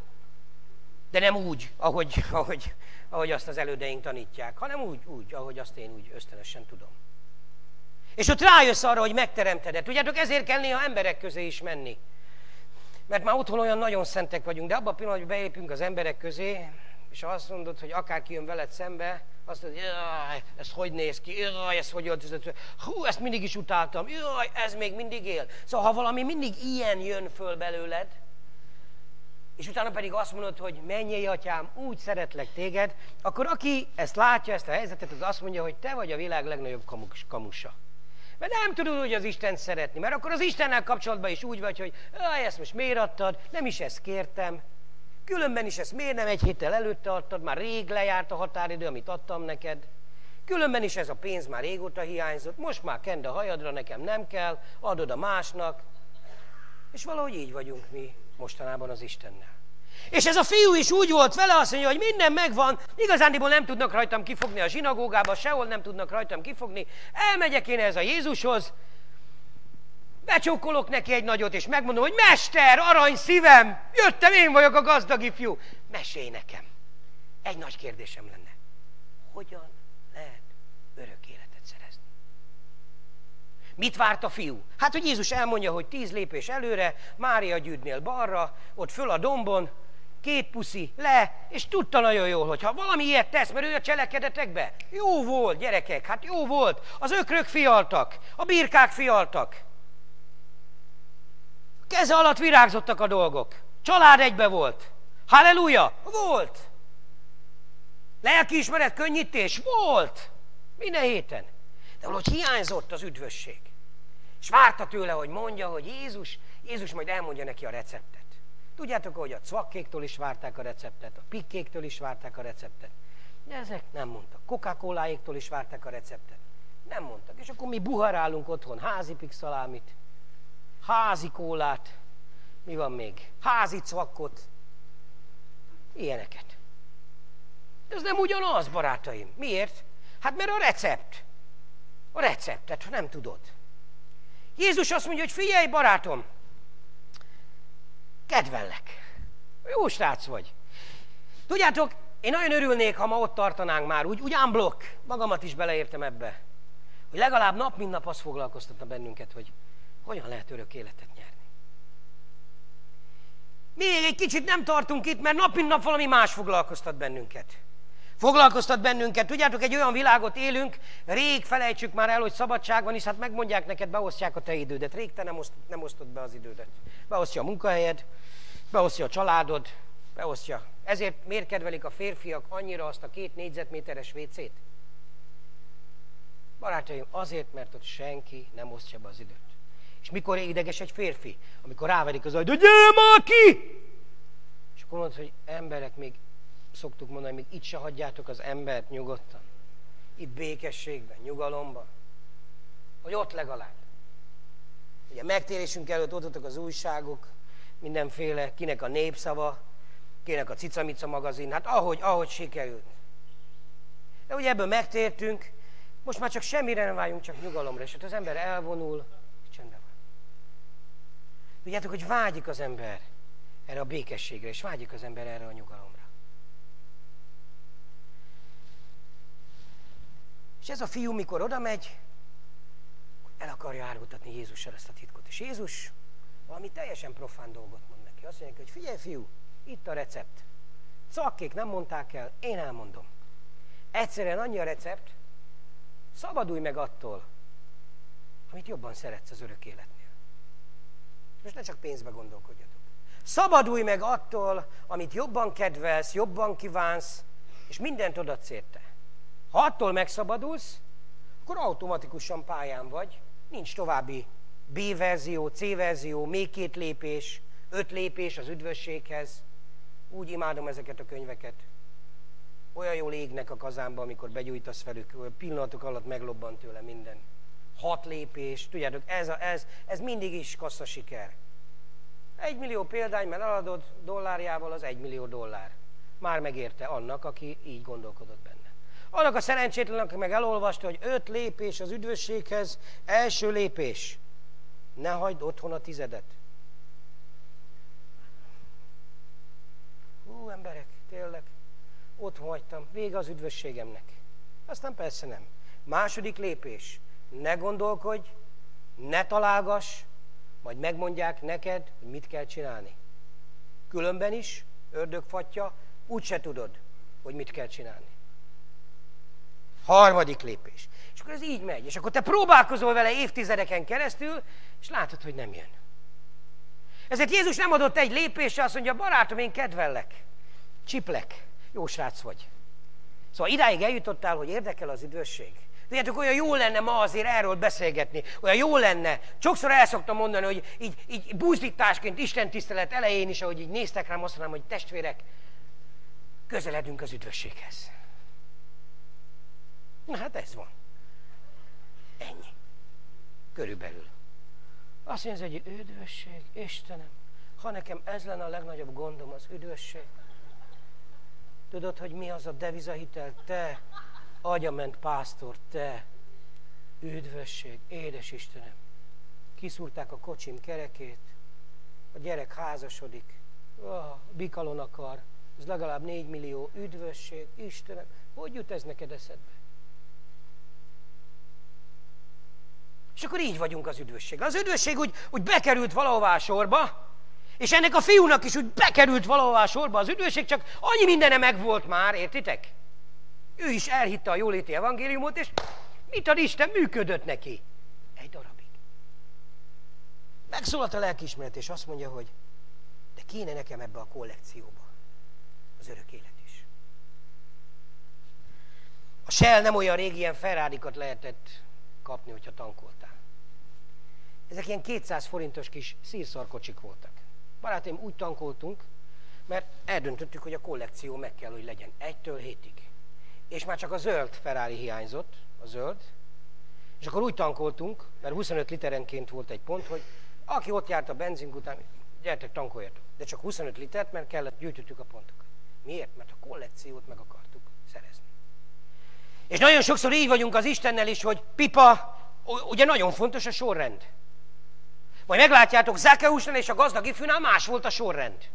de nem úgy, ahogy azt az elődeink tanítják, hanem úgy, ahogy azt én úgy ösztönösen tudom. És ott rájössz arra, hogy megteremted. Tudjátok, ezért kell néha emberek közé is menni. Mert már otthon olyan nagyon szentek vagyunk, de abban a pillanatban, hogy belépünk az emberek közé, és azt mondod, hogy akárki jön veled szembe, azt mondod, hogy ez hogy néz ki, ez hogy öltözött, hú, ezt mindig is utáltam, ez még mindig él. Szóval ha valami mindig ilyen jön föl belőled, és utána pedig azt mondod, hogy mennyei atyám, úgy szeretlek téged, akkor aki ezt látja, ezt a helyzetet, az azt mondja, hogy te vagy a világ legnagyobb kamusa. Mert nem tudod, hogy az Istent szeretni, mert akkor az Istennel kapcsolatban is úgy vagy, hogy ezt most miért adtad, nem is ezt kértem, különben is ezt miért nem egy héttel előtte adtad, már rég lejárt a határidő, amit adtam neked, különben is ez a pénz már régóta hiányzott, most már kend a hajadra, nekem nem kell, adod a másnak, és valahogy így vagyunk mi mostanában az Istennel. És ez a fiú is úgy volt vele, azt mondja, hogy minden megvan, igazándiból nem tudnak rajtam kifogni a zsinagógába, sehol nem tudnak rajtam kifogni, elmegyek én ez a Jézushoz, becsókolok neki egy nagyot, és megmondom, hogy mester, arany szívem, jöttem, én vagyok a gazdag ifjú. Mesélj nekem. Egy nagy kérdésem lenne. Hogyan lehet örök életet szerezni? Mit várt a fiú? Hát, hogy Jézus elmondja, hogy 10 lépés előre, Mária gyűdnél balra, ott föl a dombon, 2 puszi, le, és tudta nagyon jól, hogy ha valami ilyet tesz, mert ő a cselekedetekbe, jó volt, gyerekek, hát jó volt, az ökrök fialtak, a birkák fialtak, keze alatt virágzottak a dolgok, család egybe volt, halleluja, volt, lelkiismeret, könnyítés, volt, minden héten, de valahogy hiányzott az üdvösség, és várta tőle, hogy mondja, hogy Jézus majd elmondja neki a receptet. Tudjátok, hogy a cvakkéktől is várták a receptet, a pikkéktől is várták a receptet. De ezek nem mondtak. Coca-Coláéktól is várták a receptet. Nem mondtak. És akkor mi buharálunk otthon házi pikszalámit, házi kólát, mi van még? Házi cvakkot, ilyeneket. De ez nem ugyanaz, barátaim. Miért? Hát mert a receptet nem tudod. Jézus azt mondja, hogy figyelj, barátom, kedvellek. Jó srác vagy. Tudjátok, én nagyon örülnék, ha ma ott tartanánk már, úgy unblock, magamat is beleértem ebbe, hogy legalább nap mint nap azt foglalkoztatna bennünket, hogy hogyan lehet örök életet nyerni. Még egy kicsit nem tartunk itt, mert nap mint nap valami más foglalkoztat bennünket. Tudjátok, egy olyan világot élünk, rég felejtsük már el, hogy szabadság van, és hát megmondják neked, beosztják a te idődet. Rég te nem osztod be az idődet. Beosztja a munkahelyed, beosztja a családod, beosztja. Ezért miért kedvelik a férfiak annyira azt a 2 négyzetméteres WC-t? Barátaim, azért, mert ott senki nem osztja be az időt. És mikor ideges egy férfi? Amikor ráverik az ajtó, hogy gyere már ki! És akkor mondod, hogy emberek, még szoktuk mondani, még itt se hagyjátok az embert nyugodtan. Itt békességben, nyugalomban. Hogy ott legalább. Ugye megtérésünk előtt ott voltak az újságok, mindenféle, kinek a Népszava, kinek a Cicamica magazin, hát ahogy sikerült. De ugye ebből megtértünk, most már csak semmire nem váljunk, csak nyugalomra, és hát az ember elvonul, és csendben van. Tudjátok, hogy vágyik az ember erre a békességre, és vágyik az ember erre a nyugalomra. És ez a fiú, mikor oda megy, el akarja árultatni Jézussal ezt a titkot. És Jézus valami teljesen profán dolgot mond neki. Azt mondja, hogy figyelj fiú, itt a recept. Cakkék nem mondták el, én elmondom. Egyszerűen annyi a recept, szabadulj meg attól, amit jobban szeretsz az örök életnél. Most ne csak pénzbe gondolkodjatok. Szabadulj meg attól, amit jobban kedvelsz, jobban kívánsz, és mindent odaadsz érte. Ha attól megszabadulsz, akkor automatikusan pályán vagy, nincs további B-verzió, C-verzió, még 2 lépés, 5 lépés az üdvösséghez. Úgy imádom ezeket a könyveket. Olyan jól égnek a kazánba, amikor begyújtasz velük, pillanatok alatt meglobban tőle minden. 6 lépés, tudjátok, ez mindig is kasszasiker. 1 millió példány, mert eladod dollárjával, az 1 millió dollár. Már megérte annak, aki így gondolkodott benne. Annak a szerencsétlenek, aki meg elolvasta, hogy 5 lépés az üdvösséghez, első lépés. Ne hagyd otthon a 10. Emberek, tényleg, otthon hagytam, vége az üdvösségemnek. Aztán persze nem. Második lépés, ne gondolkodj, ne találgass, majd megmondják neked, hogy mit kell csinálni. Különben is, ördögfatja, úgyse tudod, hogy mit kell csinálni. Harmadik lépés. És akkor ez így megy. És akkor te próbálkozol vele évtizedeken keresztül, és látod, hogy nem jön. Ezért Jézus nem adott egy lépésre, azt mondja, barátom, én kedvellek, csiplek, jó srác vagy. Szóval idáig eljutottál, hogy érdekel az üdvösség. Tudjátok, olyan jó lenne ma azért erről beszélgetni, olyan jó lenne. Sokszor el szoktam mondani, hogy így buzdításként, Isten tisztelet elején is, ahogy így néztek rám, azt mondanám, hogy testvérek, közeledünk az üdvösséghez. Na hát ez van. Ennyi. Körülbelül. Azt mondja, hogy üdvösség, Istenem, ha nekem ez lenne a legnagyobb gondom, az üdvösség. Tudod, hogy mi az a devizahitel? Te, agyament pásztor, te, üdvösség, édes Istenem. Kiszúrták a kocsim kerekét, a gyerek házasodik, bikalon akar, ez legalább 4 millió, üdvösség, Istenem, hogy jut ez neked eszedbe? És akkor így vagyunk az üdvösséggel. Az üdvösség úgy bekerült valahová a sorba, és ennek a fiúnak is úgy bekerült valahová a sorba az üdvösség, csak annyi mindene megvolt már, értitek? Ő is elhitte a jóléti evangéliumot, és mit ad Isten, működött neki. Egy darabig. Megszólalt a lelkiismeret, és azt mondja, hogy de kéne nekem ebbe a kollekcióba az örök élet is. A Shell nem olyan régi, ilyen Ferrari-kat lehetett kapni, hogyha tankoltál. Ezek ilyen 200 forintos kis szírszarkocsik voltak. Barátaim, úgy tankoltunk, mert eldöntöttük, hogy a kollekció meg kell, hogy legyen 1-től 7-ig. És már csak a zöld Ferrari hiányzott, a zöld, és akkor úgy tankoltunk, mert 25 literenként volt egy pont, hogy aki ott járt a benzink után, gyertek, tankoljatok. De csak 25 litert, mert kellett, gyűjtöttük a pontokat. Miért? Mert a kollekciót meg akartuk szerezni. És nagyon sokszor így vagyunk az Istennel is, hogy pipa, ugye nagyon fontos a sorrend. Majd meglátjátok, Zákeusnál és a gazdag ifjúnál más volt a sorrend.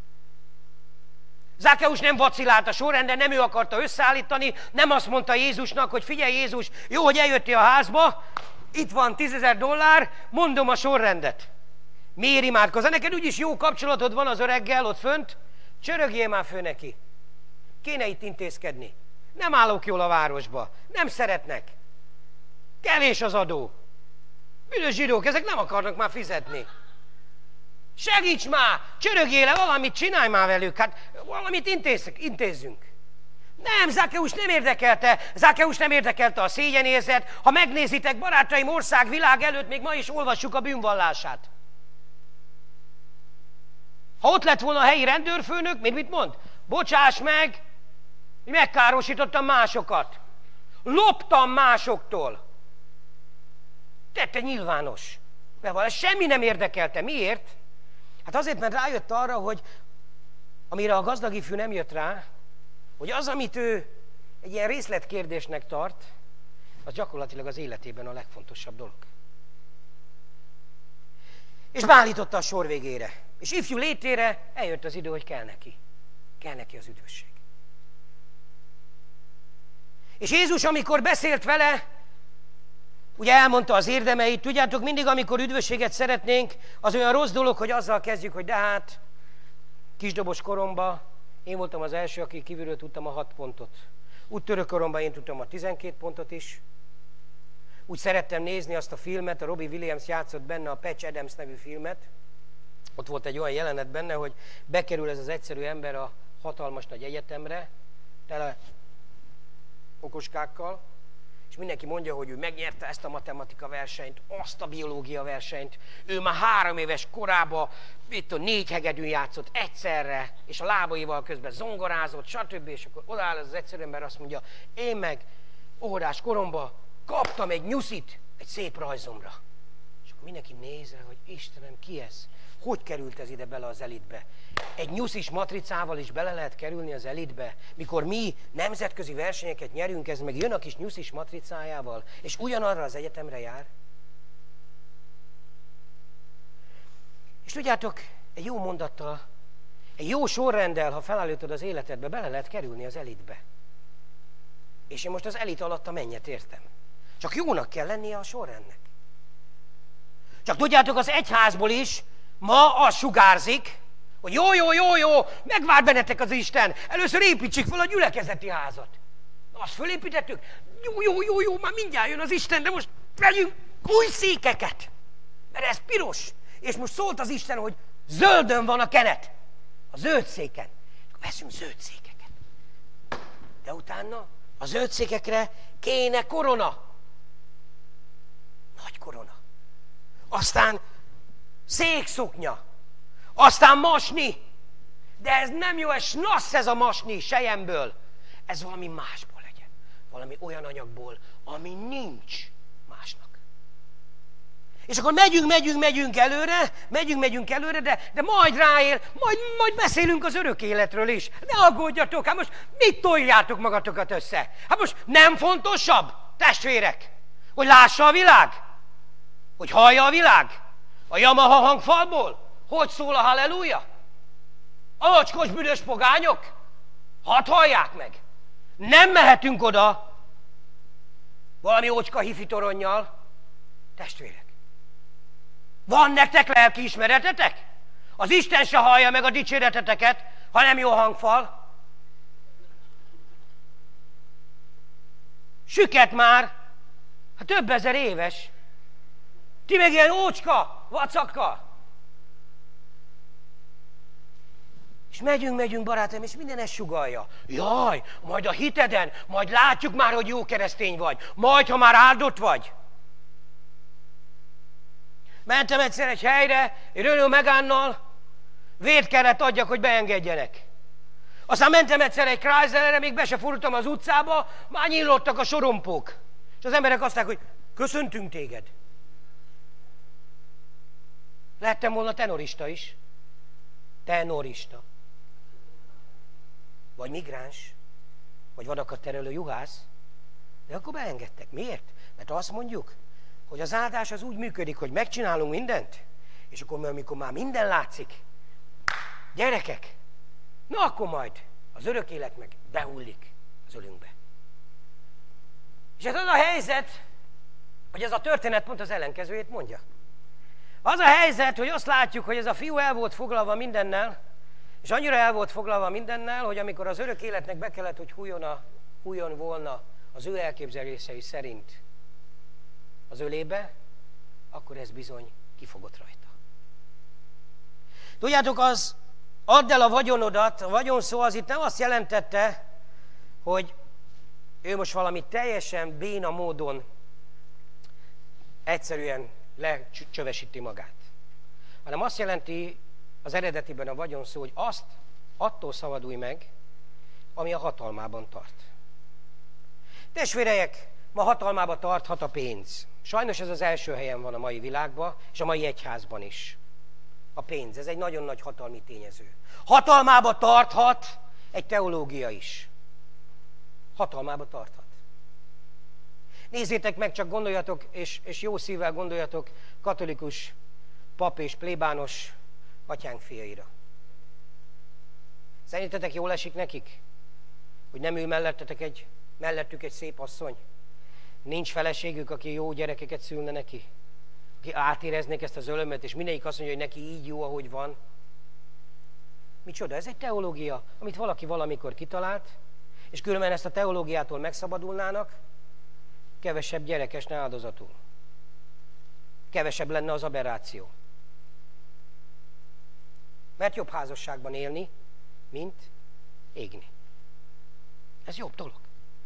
Zákeus nem vacillált a sorrenden, nem ő akarta összeállítani, nem azt mondta Jézusnak, hogy figyelj Jézus, jó, hogy eljöttél a házba, itt van $10,000, mondom a sorrendet. Miért imádkozol? Neked úgyis jó kapcsolatod van az öreggel ott fönt, csörögjél már fő neki. Kéne itt intézkedni. Nem állok jól a városba, nem szeretnek. Kevés az adó. Büdös zsidók, ezek nem akarnak már fizetni. Segíts már, csörögjél le, valamit csinálj már velük, hát valamit intézzünk. Nem, Zákeus nem érdekelte, Zákeus nem érdekelte a szégyenérzet. Ha megnézitek, barátaim, ország, világ előtt még ma is olvassuk a bűnvallását. Ha ott lett volna a helyi rendőrfőnök, mit mond? Bocsáss meg, megkárosítottam másokat. Loptam másoktól. Tette nyilvános. Mert semmi nem érdekelte. Miért? Hát azért, mert rájött arra, hogy amire a gazdag ifjú nem jött rá, hogy az, amit ő egy ilyen részletkérdésnek tart, az gyakorlatilag az életében a legfontosabb dolog. És beállította a sor végére. És ifjú létére eljött az idő, hogy kell neki. Kell neki az üdvösség. És Jézus, amikor beszélt vele, ugye elmondta az érdemeit. Tudjátok, mindig, amikor üdvösséget szeretnénk, az olyan rossz dolog, hogy azzal kezdjük, hogy de hát, kisdobos koromban én voltam az első, aki kívülről tudtam a 6 pontot. Úttörő koromban én tudtam a 12 pontot is. Úgy szerettem nézni azt a filmet, a Robbie Williams játszott benne a Patch Adams nevű filmet. Ott volt egy olyan jelenet benne, hogy bekerül ez az egyszerű ember a hatalmas nagy egyetemre, tele okoskákkal, és mindenki mondja, hogy ő megnyerte ezt a matematika versenyt, azt a biológia versenyt. Ő már 3 éves korában 4 hegedűn játszott egyszerre, és a lábaival közben zongorázott, stb. És akkor odáll az egyszerű ember, azt mondja, én meg óvodás koromban kaptam egy nyuszit egy szép rajzomra. És akkor mindenki nézve, hogy Istenem, ki ez? Hogy került ez ide bele az elitbe? Egy nyuszis matricával is bele lehet kerülni az elitbe, mikor mi nemzetközi versenyeket nyerünk, ez meg jön a kis nyuszis matricájával, és ugyanarra az egyetemre jár. És tudjátok, egy jó mondattal, egy jó sorrenddel, ha felállítod az életedbe, bele lehet kerülni az elitbe. És én most az elit alatt a mennyet értem. Csak jónak kell lennie a sorrendnek. Csak tudjátok, az egyházból is ma az sugárzik, hogy jó, megvár bennetek az Isten, először építsük fel a gyülekezeti házat. Na, azt fölépítettük, jó, már mindjárt jön az Isten, de most vegyünk új székeket, mert ez piros. És most szólt az Isten, hogy Zöldön van a kenet. A zöld széken. Veszünk zöld székeket. De utána a zöld székekre kéne korona. Nagy korona. Aztán székszoknya. Aztán masni. De ez nem jó, ez nassz ez a masni selyemből. Ez valami másból legyen. Valami olyan anyagból, ami nincs másnak. És akkor megyünk előre, de majd ráér, majd beszélünk az örök életről is. Ne aggódjatok, hát most mit toljátok magatokat össze? Hát most nem fontosabb, testvérek, hogy lássa a világ? Hogy hallja a világ? A Yamaha hangfalból? Hogy szól a halleluja? A mocskos büdös pogányok? Hadd hallják meg! Nem mehetünk oda valami ócska hifi toronnyal. Testvérek, van nektek lelkiismeretetek? Az Isten se hallja meg a dicséreteteket, ha nem jó hangfal. Süket már, hát több ezer éves. Ti meg ilyen ócska, vacakkal. És megyünk, barátaim, és minden ezt sugallja. Jaj, majd a hiteden, majd látjuk már, hogy jó keresztény vagy. Majd, ha már áldott vagy. Mentem egyszer egy helyre, egy Renault Megannal, vért kellett adjak, hogy beengedjenek. Aztán mentem egyszer egy Chryslerre, még be se fordultam az utcába, már nyílottak a sorompók. És az emberek azt mondták, hogy köszöntünk téged. Lettem volna tenorista is. Tenorista. Vagy migráns, vagy vadakat terelő juhász. De akkor beengedtek. Miért? Mert azt mondjuk, hogy az áldás az úgy működik, hogy megcsinálunk mindent, és akkor, amikor már minden látszik, gyerekek, na akkor majd az örök élet meg behullik az ölünkbe. És ez az a helyzet, hogy ez a történet pont az ellenkezőjét mondja. Az a helyzet, hogy azt látjuk, hogy ez a fiú el volt foglalva mindennel, és annyira el volt foglalva mindennel, hogy amikor az örök életnek be kellett, hogy hújjon volna az ő elképzelései szerint az ölébe, akkor ez bizony kifogott rajta. Tudjátok, az add el a vagyonodat, a vagyonszó az itt nem azt jelentette, hogy ő most valami teljesen béna módon egyszerűen lecsövesíti magát. Hanem azt jelenti az eredetiben a vagyonszó, hogy attól szabadulj meg, ami a hatalmában tart. Testvéreik, ma hatalmába tarthat a pénz. Sajnos ez az első helyen van a mai világban, és a mai egyházban is. A pénz, ez egy nagyon nagy hatalmi tényező. Hatalmába tarthat egy teológia is. Hatalmába tarthat. Nézzétek meg, csak gondoljatok, és jó szívvel gondoljatok katolikus pap és plébános atyánk fiaira. Szerintetek jól esik nekik, hogy nem ül mellettük egy szép asszony? Nincs feleségük, aki jó gyerekeket szülne neki? Aki átéreznék ezt az örömet, és mindegyik azt mondja, hogy neki így jó, ahogy van? Micsoda? Ez egy teológia, amit valaki valamikor kitalált, és különben ezt a teológiától megszabadulnának, kevesebb gyerek esne áldozatul. Kevesebb lenne az aberráció. Mert jobb házasságban élni, mint égni. Ez jobb dolog.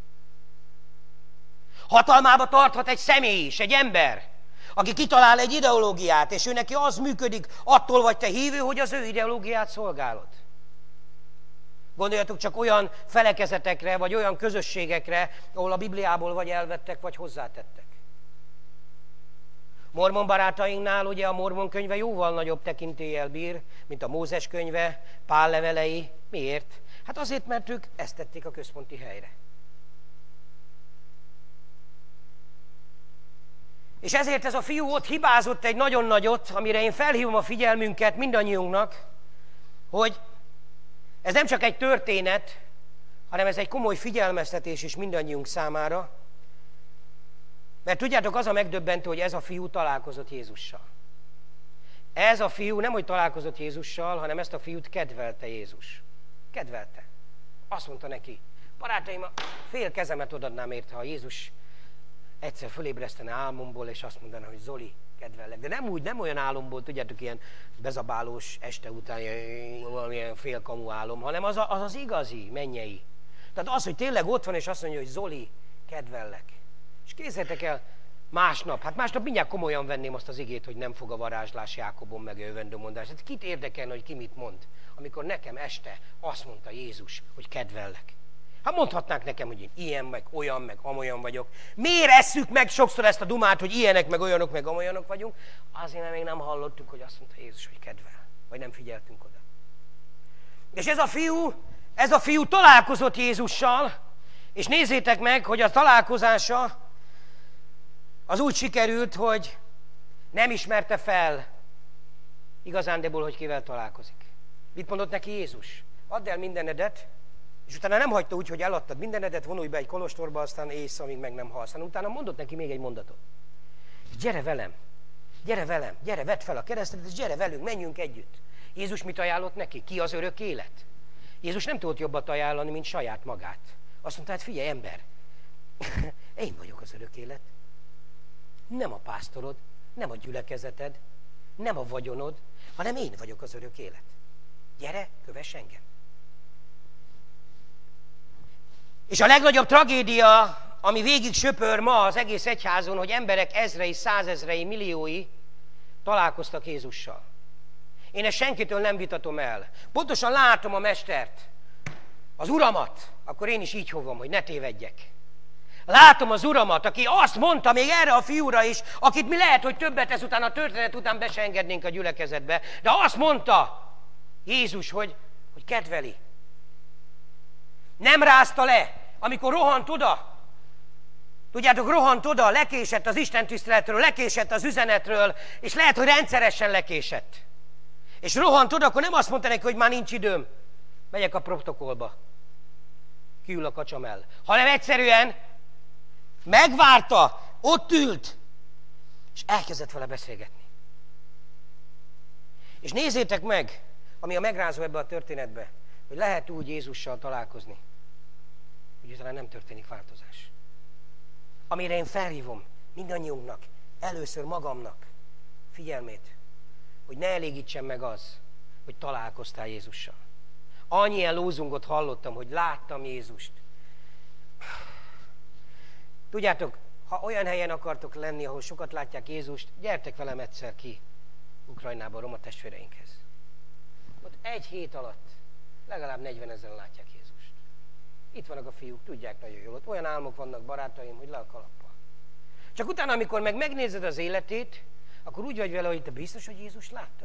Hatalmába tarthat egy személy is, egy ember, aki kitalál egy ideológiát, és ő neki az működik, attól vagy te hívő, hogy az ő ideológiát szolgálod. Gondoljatok csak olyan felekezetekre, vagy olyan közösségekre, ahol a Bibliából vagy elvettek, vagy hozzátettek. Mormon barátainknál ugye a Mormon könyve jóval nagyobb tekintéllyel bír, mint a Mózes könyve, Pál levelei. Miért? Hát azért, mert ők ezt tették a központi helyre. És ezért ez a fiú ott hibázott egy nagyon nagyot, amire én felhívom a figyelmünket mindannyiunknak, hogy ez nem csak egy történet, hanem ez egy komoly figyelmeztetés is mindannyiunk számára, mert tudjátok, az a megdöbbentő, hogy ez a fiú találkozott Jézussal. Ez a fiú nem, hogy találkozott Jézussal, hanem ezt a fiút kedvelte Jézus. Kedvelte. Azt mondta neki, barátaim, fél kezemet odadnám érte, ha Jézus egyszer fölébresztene álmomból, és azt mondaná, hogy Zoli, kedvellek. De nem olyan álomból, tudjátok, ilyen bezabálós este után valamilyen félkamu álom, hanem az igazi, mennyei. Tehát az, hogy tényleg ott van, és azt mondja, hogy Zoli, kedvellek. És képzeljétek el, másnap mindjárt komolyan venném azt az igét, hogy nem fog a varázslás Jákobon meg a jövendőmondás. Hát kit érdekelne, hogy ki mit mond, amikor nekem este azt mondta Jézus, hogy kedvellek. Hát mondhatnák nekem, hogy én ilyen, meg olyan, meg amolyan vagyok. Miért esszük meg sokszor ezt a dumát, hogy ilyenek, meg olyanok, meg amolyanok vagyunk? Azért, mert még nem hallottuk, hogy azt mondta Jézus, hogy kedvel. Vagy nem figyeltünk oda. És ez a fiú találkozott Jézussal, és nézzétek meg, hogy a találkozása az úgy sikerült, hogy nem ismerte fel igazándiból, hogy kivel találkozik. Mit mondott neki Jézus? Add el mindenedet, és utána nem hagyta úgy, hogy eladtad mindenedet, vonulj be egy kolostorba, aztán ész, amíg meg nem halsz. Hanem utána mondott neki még egy mondatot. Gyere velem, gyere, vedd fel a keresztet, és gyere velünk, menjünk együtt. Jézus mit ajánlott neki? Ki az örök élet? Jézus nem tudott jobbat ajánlani, mint saját magát. Azt mondta, hát figyelj ember, én vagyok az örök élet. Nem a pásztorod, nem a gyülekezeted, nem a vagyonod, hanem én vagyok az örök élet. Gyere, kövess engem. És a legnagyobb tragédia, ami végig söpör ma az egész egyházon, hogy emberek ezrei, százezrei, milliói találkoztak Jézussal. Én ezt senkitől nem vitatom el. Pontosan látom a mestert, az uramat, akkor én is így hívom, hogy ne tévedjek. Látom az uramat, aki azt mondta még erre a fiúra is, akit mi lehet, hogy többet ezután a történet után be se engednénk a gyülekezetbe, de azt mondta Jézus, hogy kedveli. Nem rázta le, amikor rohant oda. Tudjátok, rohant oda, lekésett az istentiszteletről, lekésett az üzenetről, és lehet, hogy rendszeresen lekésett. És rohant oda, akkor nem azt mondta neki, hogy már nincs időm, megyek a protokollba, kiül a kacsamell, hanem egyszerűen megvárta, ott ült, és elkezdett vele beszélgetni. És nézzétek meg, ami a megrázó ebbe a történetbe, hogy lehet úgy Jézussal találkozni, hogy utána nem történik változás. Amire én felhívom mindannyiunknak, először magamnak figyelmét, hogy ne elégítsen meg az, hogy találkoztál Jézussal. Annyi ilyen lózungot hallottam, hogy láttam Jézust. Tudjátok, ha olyan helyen akartok lenni, ahol sokat látják Jézust, gyertek velem egyszer ki Ukrajnába, a roma testvéreinkhez. Ott egy hét alatt legalább 40 000 látják Jézust. Itt vannak a fiúk, tudják nagyon jól. Ott olyan álmok vannak, barátaim, hogy le a kalappal. Csak utána, amikor megnézed az életét, akkor úgy vagy vele, hogy te biztos, hogy Jézust láttad?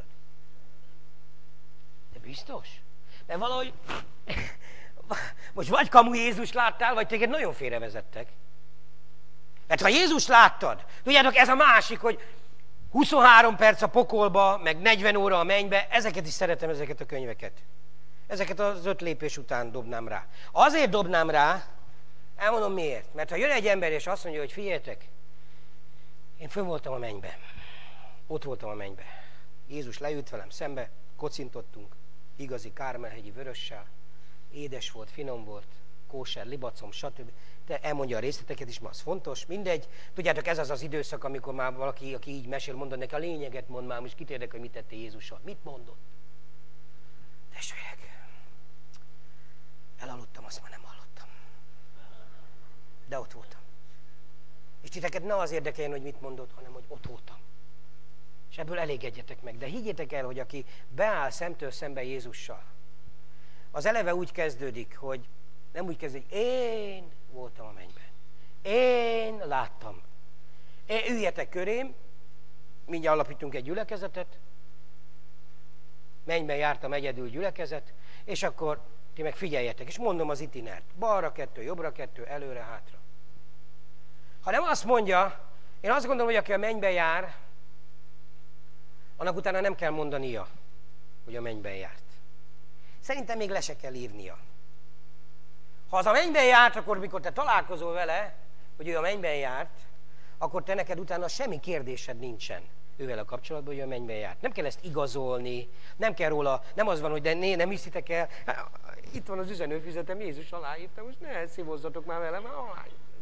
Te biztos? Mert valahogy most vagy kamu Jézust láttál, vagy téged nagyon félrevezettek. Mert ha Jézust láttad, tudjátok, ez a másik, hogy 23 perc a pokolba, meg 40 óra a mennybe, ezeket is szeretem, ezeket a könyveket. Ezeket az 5 lépés után dobnám rá. Azért dobnám rá, elmondom miért. Mert ha jön egy ember és azt mondja, hogy figyeljetek, én fönn voltam a mennyben. Ott voltam a mennyben. Jézus leült velem szembe, kocintottunk, igazi kármelhegyi vörössel, édes volt, finom volt, kóser, libacom, stb. De elmondja a részleteket is, ma az fontos, mindegy. Tudjátok, ez az az időszak, amikor már valaki, aki így mesél, mondod neki a lényeget, mond már, most kit érdekel, hogy mit tette Jézussal. Mit mondott? Testvérek, elaludtam, azt már nem hallottam. De ott voltam. És titeket ne az érdekeljen, hogy mit mondott, hanem hogy ott voltam. És ebből elégedjetek meg. De higgyétek el, hogy aki beáll szemtől szembe Jézussal, az eleve úgy kezdődik, hogy nem úgy kezdődik, én voltam a mennyben. Én láttam. Üljetek körém, mindjárt alapítunk egy gyülekezetet, mennyben jártam egyedül gyülekezet, és akkor ti meg figyeljetek, és mondom az itinert. Balra 2, jobbra 2, előre, hátra. Ha nem azt mondja, én azt gondolom, hogy aki a mennybe jár, annak utána nem kell mondania, hogy a mennyben járt. Szerintem még le se kell írnia. Ha az a mennyben járt, akkor mikor te találkozol vele, hogy ő a mennyben járt, akkor te neked utána semmi kérdésed nincsen ővel a kapcsolatban, hogy ő a mennyben járt. Nem kell ezt igazolni, nem kell róla, nem az van, hogy de nem hiszitek el, itt van az üzenőfüzetem, Jézus aláírta, most ne szívozzatok már velem,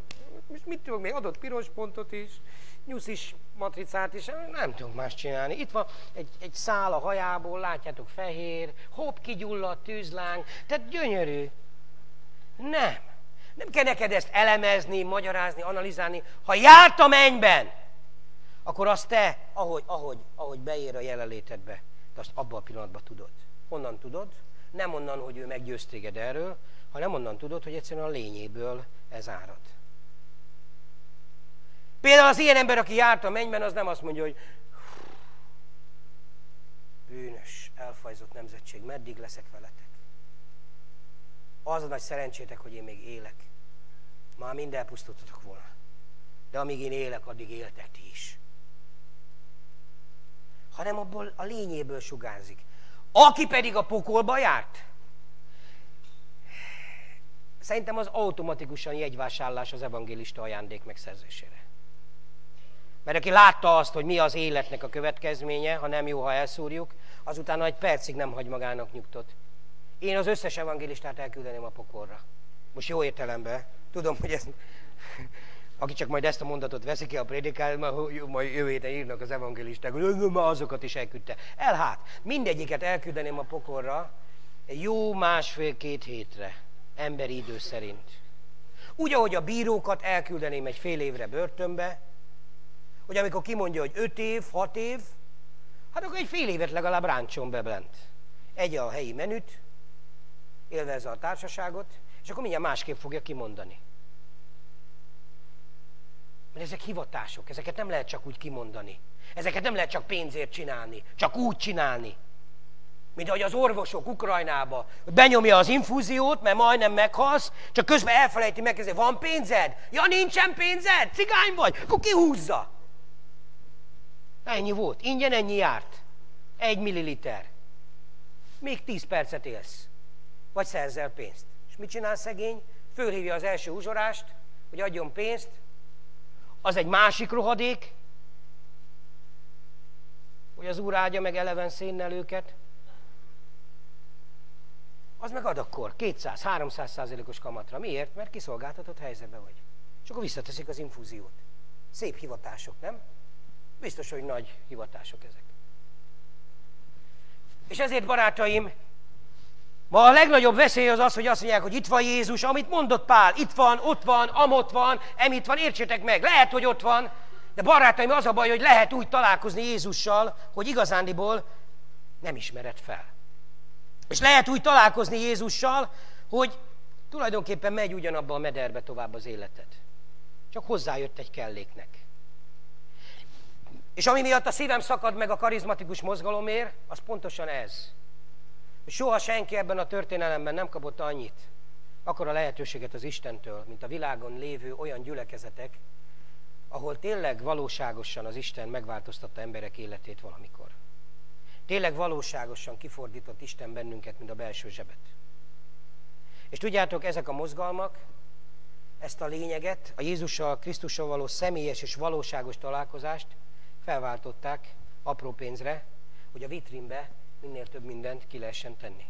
Most mit tudok, még adott piros pontot is, nyuszis matricát is, nem tudunk más csinálni. Itt van egy szál a hajából, látjátok, fehér, hopp, kigyulladt tűzláng, tehát gyönyörű. Nem kell neked ezt elemezni, magyarázni, analizálni. Ha járt a mennyben, akkor azt te, ahogy beér a jelenlétedbe, te azt abban a pillanatban tudod. Honnan tudod? Nem onnan, hogy ő meggyőz téged erről, hanem onnan tudod, hogy egyszerűen a lényéből ez árad. Például az ilyen ember, aki járt a mennyben, az nem azt mondja, hogy bűnös, elfajzott nemzetség, meddig leszek veletek? Az a nagy szerencsétek, hogy én még élek. Már mind elpusztultatok volna. De amíg én élek, addig éltek ti is. Hanem abból a lényéből sugárzik. Aki pedig a pokolba járt, szerintem az automatikusan jegyvásárlás az evangélista ajándék megszerzésére. Mert aki látta azt, hogy mi az életnek a következménye, ha nem jó, ha elszúrjuk, azutána egy percig nem hagy magának nyugtot. Én az összes evangélistát elküldeném a pokolra. Most jó értelemben. Tudom, hogy ez... Aki csak majd ezt a mondatot veszi ki a prédikálmat, majd jövő héten írnak az evangélisták, hogy azokat is elküldte. Mindegyiket elküldeném a pokolra egy jó 1,5-2 hétre, emberi idő szerint. Úgy, ahogy a bírókat elküldeném egy fél évre börtönbe, hogy amikor kimondja, hogy 5 év, 6 év, hát akkor egy fél évet legalább ráncson be bent. Egye a helyi menüt, élvezze a társaságot, és akkor mindjárt másképp fogja kimondani. Mert ezek hivatások, ezeket nem lehet csak úgy kimondani. Ezeket nem lehet csak pénzért csinálni, csak úgy csinálni. Mint ahogy az orvosok Ukrajnába, hogy benyomja az infúziót, mert majdnem meghalsz, csak közben elfelejti megkezdeni, van pénzed? Ja, nincsen pénzed? Cigány vagy? Akkor kihúzza. Ennyi volt. Ingyen ennyi járt. 1 milliliter. Még 10 percet élsz. Vagy szerzel pénzt. És mit csinál szegény? Fölhívja az első uzsorást, hogy adjon pénzt. Az egy másik rohadék, hogy az Úr áldja meg eleven szénnel őket. Az meg ad akkor 200-300%-os kamatra. Miért? Mert kiszolgáltatott helyzetben vagy. És akkor visszateszik az infúziót. Szép hivatások, nem? Biztos, hogy nagy hivatások ezek. És ezért, barátaim, ma a legnagyobb veszély az az, hogy azt mondják, hogy itt van Jézus, amit mondott Pál, itt van, ott van, amott van, emitt van, értsétek meg, lehet, hogy ott van, de barátaim, az a baj, hogy lehet úgy találkozni Jézussal, hogy igazándiból nem ismered fel. És lehet úgy találkozni Jézussal, hogy tulajdonképpen megy ugyanabba a mederbe tovább az életed. Csak hozzájött egy kelléknek. És ami miatt a szívem szakad meg a karizmatikus mozgalomért, az pontosan ez. Soha senki ebben a történelemben nem kapott annyit, akkora lehetőséget az Istentől, mint a világon lévő olyan gyülekezetek, ahol tényleg valóságosan az Isten megváltoztatta emberek életét valamikor. Tényleg valóságosan kifordított Isten bennünket, mint a belső zsebet. És tudjátok, ezek a mozgalmak ezt a lényeget, a Jézussal, Krisztussal való személyes és valóságos találkozást felváltották apró pénzre, hogy a vitrínbe minél több mindent ki lehessen tenni.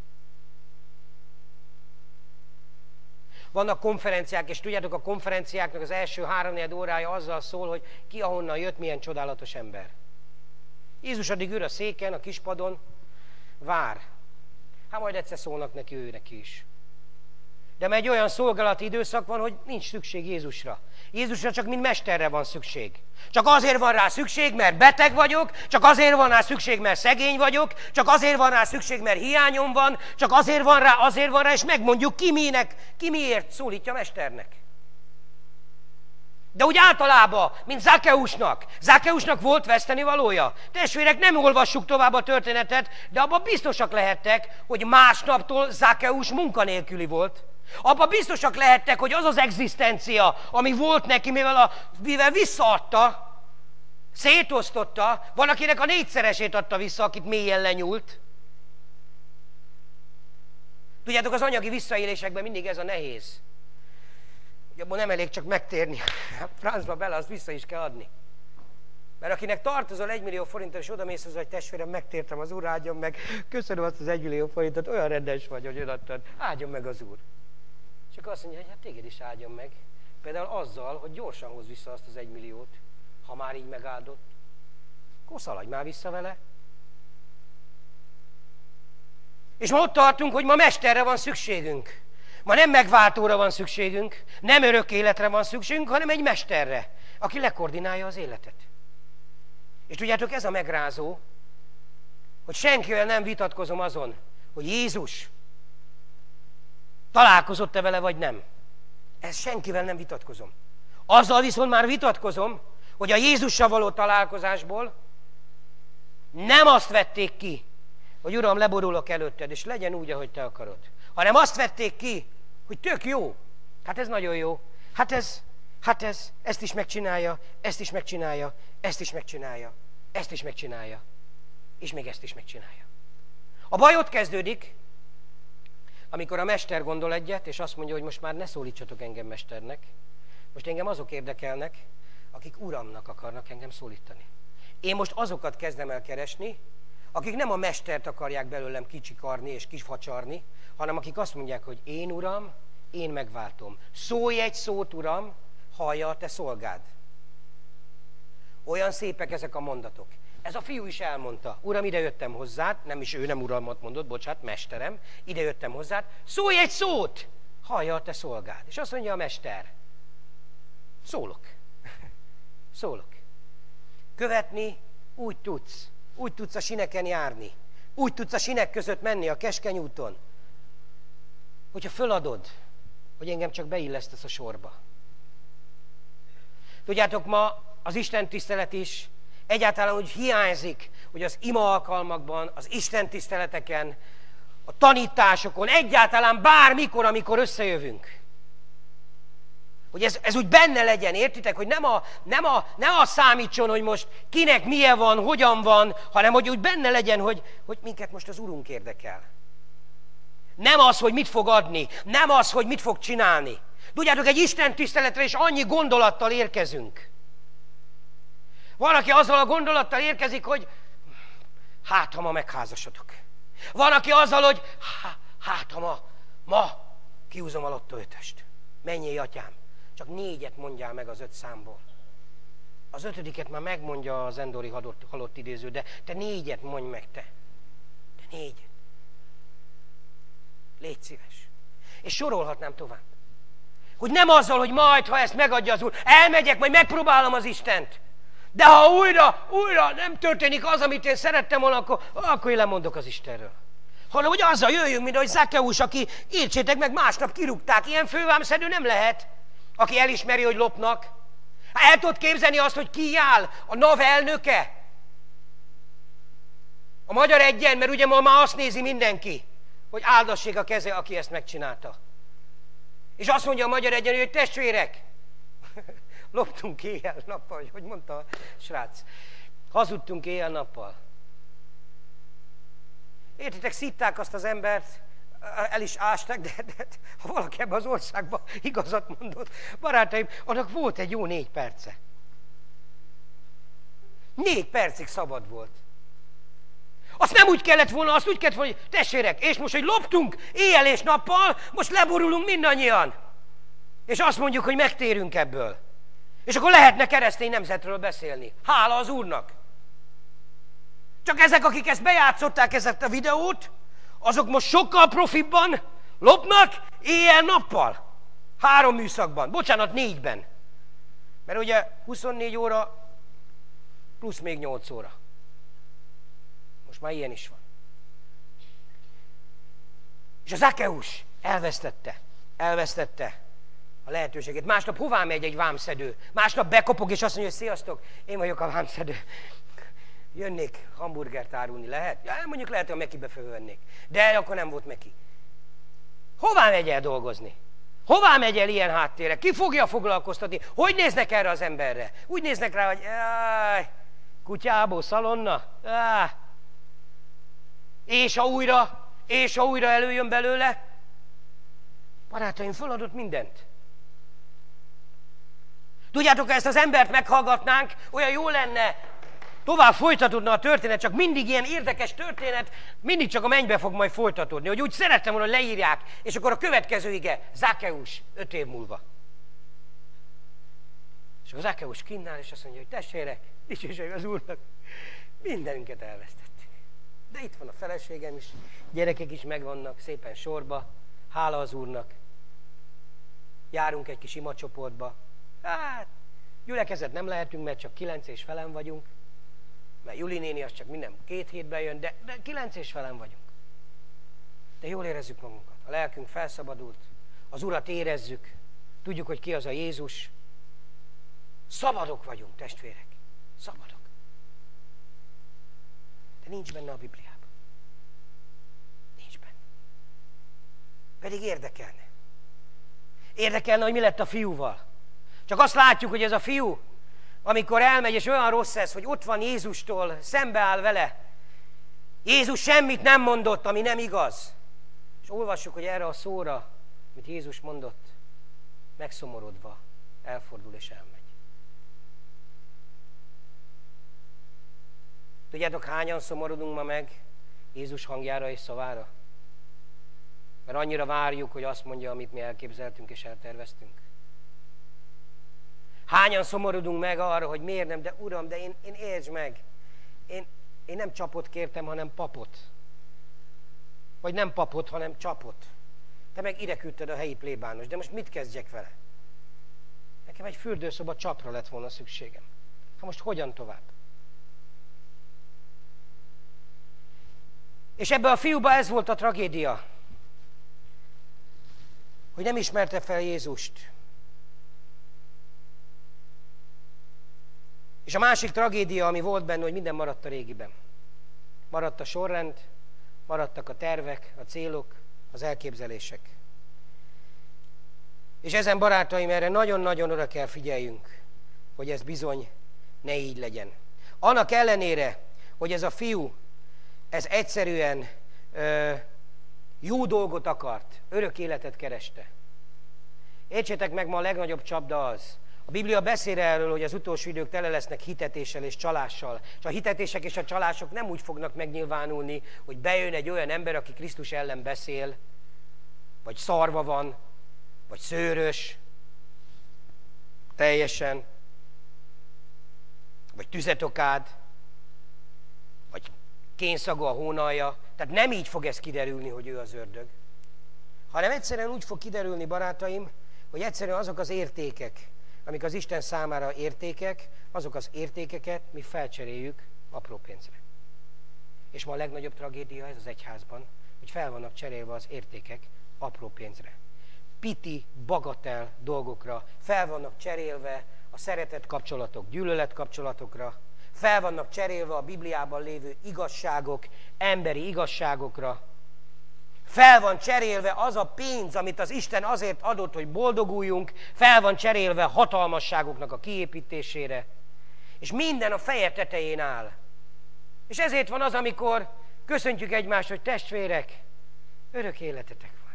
Vannak konferenciák, és tudjátok, a konferenciáknak az első 3-4 órája azzal szól, hogy ki ahonnan jött, milyen csodálatos ember. Jézus addig ül a széken, a kispadon, vár. Hát majd egyszer szólnak őnek is. De mert egy olyan szolgálati időszak van, hogy nincs szükség Jézusra. Jézusra csak mint mesterre van szükség. Csak azért van rá szükség, mert beteg vagyok, csak azért van rá szükség, mert szegény vagyok, csak azért van rá szükség, mert hiányom van, csak azért van rá, és megmondjuk ki miért szólítja mesternek. De úgy általában, mint Zakkeusnak. Zakkeusnak volt vesztenivalója. Testvérek, nem olvassuk tovább a történetet, de abban biztosak lehettek, hogy másnaptól Zakkeus munkanélküli volt. Abban biztosak lehettek, hogy az az egzisztencia, ami volt neki, mivel visszaadta, szétosztotta, van, akinek a 4-szeresét adta vissza, akit mélyen lenyúlt. Tudjátok, az anyagi visszaélésekben mindig ez a nehéz. Hogy abban nem elég csak megtérni. Francba bele, azt vissza is kell adni. Mert akinek tartozol 1 millió forinttal, és odamész hozzá, hogy testvérem, megtértem, az Úr áldjon meg, köszönöm azt az 1 millió forintot, olyan rendes vagy, hogy odaadtad, áldjon meg az Úr. Csak azt mondja, hogy hát téged is áldjon meg. Például azzal, hogy gyorsan hoz vissza azt az 1 milliót, ha már így megáldott. Akkor szaladj már vissza vele. És ma ott tartunk, hogy ma mesterre van szükségünk. Ma nem megváltóra van szükségünk, nem örök életre van szükségünk, hanem egy mesterre, aki lekoordinálja az életet. És tudjátok, ez a megrázó, hogy senkivel nem vitatkozom azon, hogy Jézus találkozott-e vele, vagy nem. Ez senkivel nem vitatkozom. Azzal viszont már vitatkozom, hogy a Jézussal való találkozásból nem azt vették ki, hogy Uram, leborulok előtted, és legyen úgy, ahogy te akarod. Hanem azt vették ki, hogy tök jó. Hát ez nagyon jó. Ezt is megcsinálja, ezt is megcsinálja, ezt is megcsinálja, ezt is megcsinálja, és még ezt is megcsinálja. A baj ott kezdődik, amikor a mester gondol egyet, és azt mondja, hogy most már ne szólítsatok engem mesternek, most engem azok érdekelnek, akik Uramnak akarnak engem szólítani. Én most azokat kezdem el keresni, akik nem a mestert akarják belőlem kicsikarni és kifacsarni, hanem akik azt mondják, hogy én Uram, én megváltom. Szólj egy szót, Uram, hallja a te szolgád. Olyan szépek ezek a mondatok. Ez a fiú is elmondta. Uram, ide jöttem hozzád, nem is ő nem uramat mondott, bocsánat, mesterem, ide jöttem hozzád, szólj egy szót, hallja a te szolgád. És azt mondja a mester, szólok. Szólok. Követni úgy tudsz a sineken járni, úgy tudsz a sinek között menni a keskeny úton, hogyha föladod, hogy engem csak beillesztesz a sorba. Tudjátok, ma az Isten tisztelet is egyáltalán úgy hiányzik, hogy az ima alkalmakban, az Isten tiszteleteken, a tanításokon, egyáltalán bármikor, amikor összejövünk. Hogy ez úgy benne legyen, értitek? Hogy nem a számítson, hogy most kinek milyen van, hogyan van, hanem hogy úgy benne legyen, hogy minket most az Urunk érdekel. Nem az, hogy mit fog adni, nem az, hogy mit fog csinálni. Tudjátok, egy Isten tiszteletre is annyi gondolattal érkezünk. Van, aki azzal a gondolattal érkezik, hogy hát, ha ma megházasodok. Van, aki azzal, hogy hát, ha ma kihúzom a lottó 5-öst. Menjél, atyám, csak 4-et mondjál meg az 5 számból. Az 5-et már megmondja az endori halott idéző, de te 4-et mondj meg te. Te 4. Légy szíves. És sorolhatnám tovább. Hogy nem azzal, hogy majd, ha ezt megadja az Úr, elmegyek, majd megpróbálom az Istent. De ha újra nem történik az, amit én szerettem volna, akkor én lemondok az Istenről. Hanem, hogy azzal jöjjünk, mint ahogy Zakkeus, aki, értsétek meg, másnap kirúgták. Ilyen fővámszedő nem lehet, aki elismeri, hogy lopnak. El tudod képzelni azt, hogy ki áll? A NAV elnöke? A Magyar Egyen, mert ugye ma már azt nézi mindenki, hogy áldassék a keze, aki ezt megcsinálta. És azt mondja a Magyar Egyen, hogy testvérek, loptunk éjjel-nappal, hogy mondta a srác. Hazudtunk éjjel-nappal. Értitek, szitták azt az embert, el is ásták, de ha valaki ebben az országban igazat mondott, barátaim, annak volt egy jó 4 perce. 4 percig szabad volt. Azt nem úgy kellett volna, azt úgy kellett volna, hogy testvérek, és most, hogy loptunk éjjel és nappal, most leborulunk mindannyian. És azt mondjuk, hogy megtérünk ebből. És akkor lehetne keresztény nemzetről beszélni. Hála az Úrnak. Csak ezek, akik ezt bejátszották, ezt a videót, azok most sokkal profibban lopnak éjjel-nappal. 3 műszakban. Bocsánat, 4-ben. Mert ugye 24 óra plusz még 8 óra. Most már ilyen is van. És a Zakkeus elvesztette a lehetőséget. Másnap hová megy egy vámszedő? Másnap bekopog és azt mondja, hogy sziasztok, én vagyok a vámszedő. Jönnék hamburgert árulni, lehet? Ja, mondjuk lehet, hogy a Mekibe fölvennék. De akkor nem volt Meki. Hová megy el dolgozni? Hová megy el ilyen háttérre? Ki fogja foglalkoztatni? Hogy néznek erre az emberre? Úgy néznek rá, hogy kutyából szalonna? És ha újra előjön belőle? Barátaim, föladott mindent. Tudjátok, ha ezt az embert meghallgatnánk, olyan jó lenne, tovább folytatódna a történet, csak mindig ilyen érdekes történet, mindig csak a mennybe fog majd folytatódni, hogy úgy szerettem volna, hogy leírják, és akkor a következő ige, Zakkeus 5 év múlva. És az Zakkeus kinnál, és azt mondja, hogy testvérek, dicsőség az Úrnak, mindenünket elvesztettük. De itt van a feleségem is, gyerekek is megvannak, szépen sorba, hála az Úrnak. Járunk egy kis imacsoportba. Hát, gyülekezet nem lehetünk, mert csak 9 és felen vagyunk, mert Juli néni az csak minden 2 hétben jön, de 9 és felen vagyunk. De jól érezzük magunkat, a lelkünk felszabadult, az Urat érezzük, tudjuk, hogy ki az a Jézus. Szabadok vagyunk, testvérek, szabadok. De nincs benne a Bibliában. Nincs benne. Pedig érdekelne. Érdekelne, hogy mi lett a fiúval. Csak azt látjuk, hogy ez a fiú, amikor elmegy, és olyan rossz ez, hogy ott van Jézustól, szembeáll vele. Jézus semmit nem mondott, ami nem igaz. És olvassuk, hogy erre a szóra, amit Jézus mondott, megszomorodva elfordul és elmegy. Tudjátok, hányan szomorodunk ma meg Jézus hangjára és szavára? Mert annyira várjuk, hogy azt mondja, amit mi elképzeltünk és elterveztünk. Hányan szomorodunk meg arra, hogy miért nem, de Uram, de én értsd meg, én nem csapot kértem, hanem papot. Vagy nem papot, hanem csapot. Te meg ide küldted a helyi plébános, de most mit kezdjek vele? Nekem egy fürdőszoba csapra lett volna szükségem. Ha most hogyan tovább? És ebben a fiúban ez volt a tragédia, hogy nem ismerte fel Jézust. És a másik tragédia, ami volt benne, hogy minden maradt a régiben. Maradt a sorrend, maradtak a tervek, a célok, az elképzelések. És ezen, barátaim, erre nagyon-nagyon oda kell figyeljünk, hogy ez bizony ne így legyen. Annak ellenére, hogy ez a fiú, ez egyszerűen jó dolgot akart, örök életet kereste. Értsétek meg, ma a legnagyobb csapda az. A Biblia beszél erről, hogy az utolsó idők tele lesznek hitetéssel és csalással. És a hitetések és a csalások nem úgy fognak megnyilvánulni, hogy bejön egy olyan ember, aki Krisztus ellen beszél, vagy szarva van, vagy szőrös, teljesen, vagy tüzetokád, vagy kénszagú a hónalja. Tehát nem így fog ez kiderülni, hogy ő az ördög. Hanem egyszerűen úgy fog kiderülni, barátaim, hogy egyszerűen azok az értékek, amik az Isten számára értékek, azok az értékeket mi felcseréljük apró pénzre. És ma a legnagyobb tragédia ez az egyházban, hogy fel vannak cserélve az értékek apró pénzre. Piti, bagatel dolgokra, fel vannak cserélve a szeretet kapcsolatok, gyűlölet kapcsolatokra, fel vannak cserélve a Bibliában lévő igazságok, emberi igazságokra, fel van cserélve az a pénz, amit az Isten azért adott, hogy boldoguljunk, fel van cserélve hatalmasságoknak a kiépítésére, és minden a feje tetején áll. És ezért van az, amikor köszöntjük egymást, hogy testvérek, örök életetek van.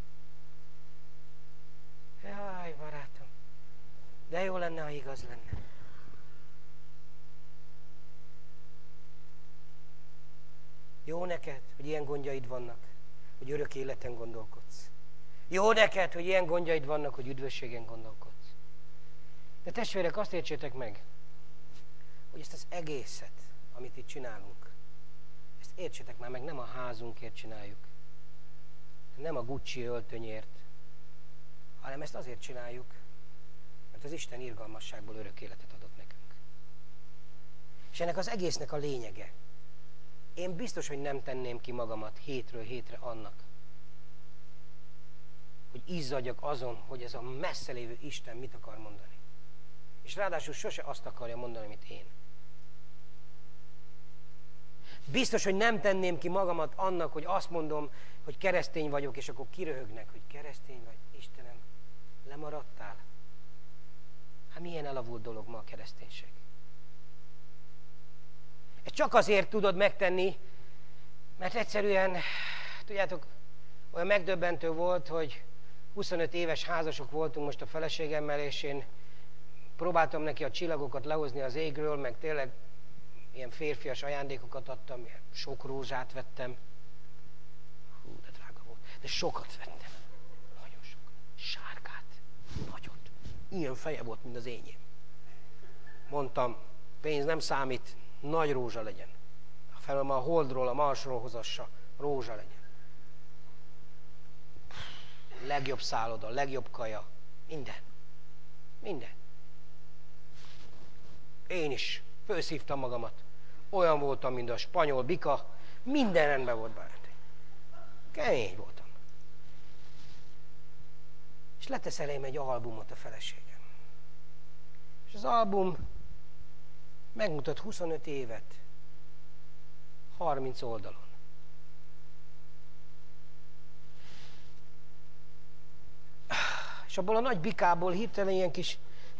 Jaj, barátom, de jó lenne, ha igaz lenne. Jó neked, hogy ilyen gondjaid vannak, hogy örök életen gondolkodsz. Jó neked, hogy ilyen gondjaid vannak, hogy üdvösségen gondolkodsz. De testvérek, azt értsétek meg, hogy ezt az egészet, amit itt csinálunk, ezt értsétek már meg, nem a házunkért csináljuk, nem a Gucci öltönyért, hanem ezt azért csináljuk, mert az Isten irgalmasságból örök életet adott nekünk. És ennek az egésznek a lényege, én biztos, hogy nem tenném ki magamat hétről hétre annak, hogy izzadjak azon, hogy ez a messze lévő Isten mit akar mondani. És ráadásul sose azt akarja mondani, amit én. Biztos, hogy nem tenném ki magamat annak, hogy azt mondom, hogy keresztény vagyok, és akkor kiröhögnek, hogy keresztény vagy. Istenem, lemaradtál? Hát milyen elavult dolog ma a kereszténység. Ezt csak azért tudod megtenni, mert egyszerűen, tudjátok, olyan megdöbbentő volt, hogy 25 éves házasok voltunk most a feleségemmel, és én próbáltam neki a csillagokat lehozni az égről, meg tényleg ilyen férfias ajándékokat adtam, sok rózsát vettem. Hú, de drága volt. De sokat vettem. Nagyon sokat. Sárgát. Nagyot. Ilyen feje volt, mint az enyém. mondtam, pénz nem számít, nagy rózsa legyen. Felől a Holdról, a Marsról hozassa, rózsa legyen. Legjobb szálloda, legjobb kaja, minden. Minden. Én is fölszívtam magamat. Olyan voltam, mint a spanyol bika, minden rendben volt benne. Kemény voltam. És letesz elém egy albumot a feleségem. És az album megmutat 25 évet, 30 oldalon. És abból a nagy bikából hirtelen ilyen kis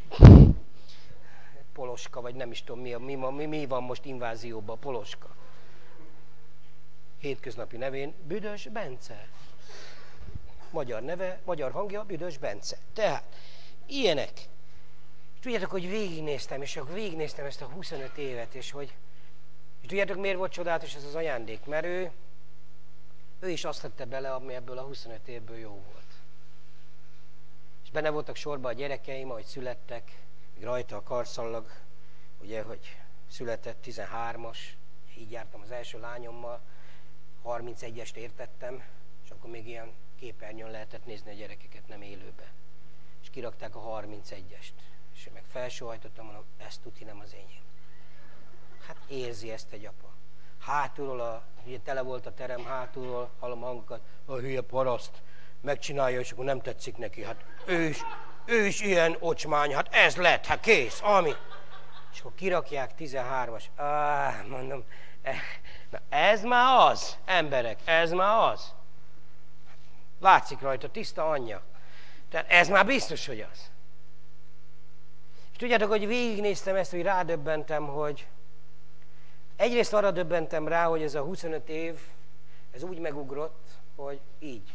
Poloska, vagy nem is tudom mi van most invázióban, Poloska. Hétköznapi nevén Büdös Bence. Magyar neve, magyar hangja Büdös Bence. Tehát ilyenek. És tudjátok, hogy végignéztem, és akkor végignéztem ezt a 25 évet, és tudjátok, miért volt csodálatos ez az ajándék? Mert ő is azt tette bele, ami ebből a 25 évből jó volt. És benne voltak sorban a gyerekeim, ahogy születtek, még rajta a karszallag, ugye, hogy született 13-as, így jártam az első lányommal, 31-est értettem, és akkor még ilyen képernyőn lehetett nézni a gyerekeket, nem élőbe. És kirakták a 31-est. És én meg felsóhajtottam, mondom, ez tuti nem az enyém. Hát érzi ezt egy apa. Hátulról, ugye tele volt a terem, hátulról hallom a hangokat, a hülye paraszt, megcsinálja, és akkor nem tetszik neki. Hát ő is ilyen ocsmány, hát ez lett, hát kész, ami. És akkor kirakják 13-as. Mondom, na ez már az, emberek, ez már az. Látszik rajta, tiszta anyja. Tehát ez már biztos, hogy az. És tudjátok, hogy végignéztem ezt, hogy rádöbbentem, hogy egyrészt arra döbbentem rá, hogy ez a 25 év, ez úgy megugrott, hogy így.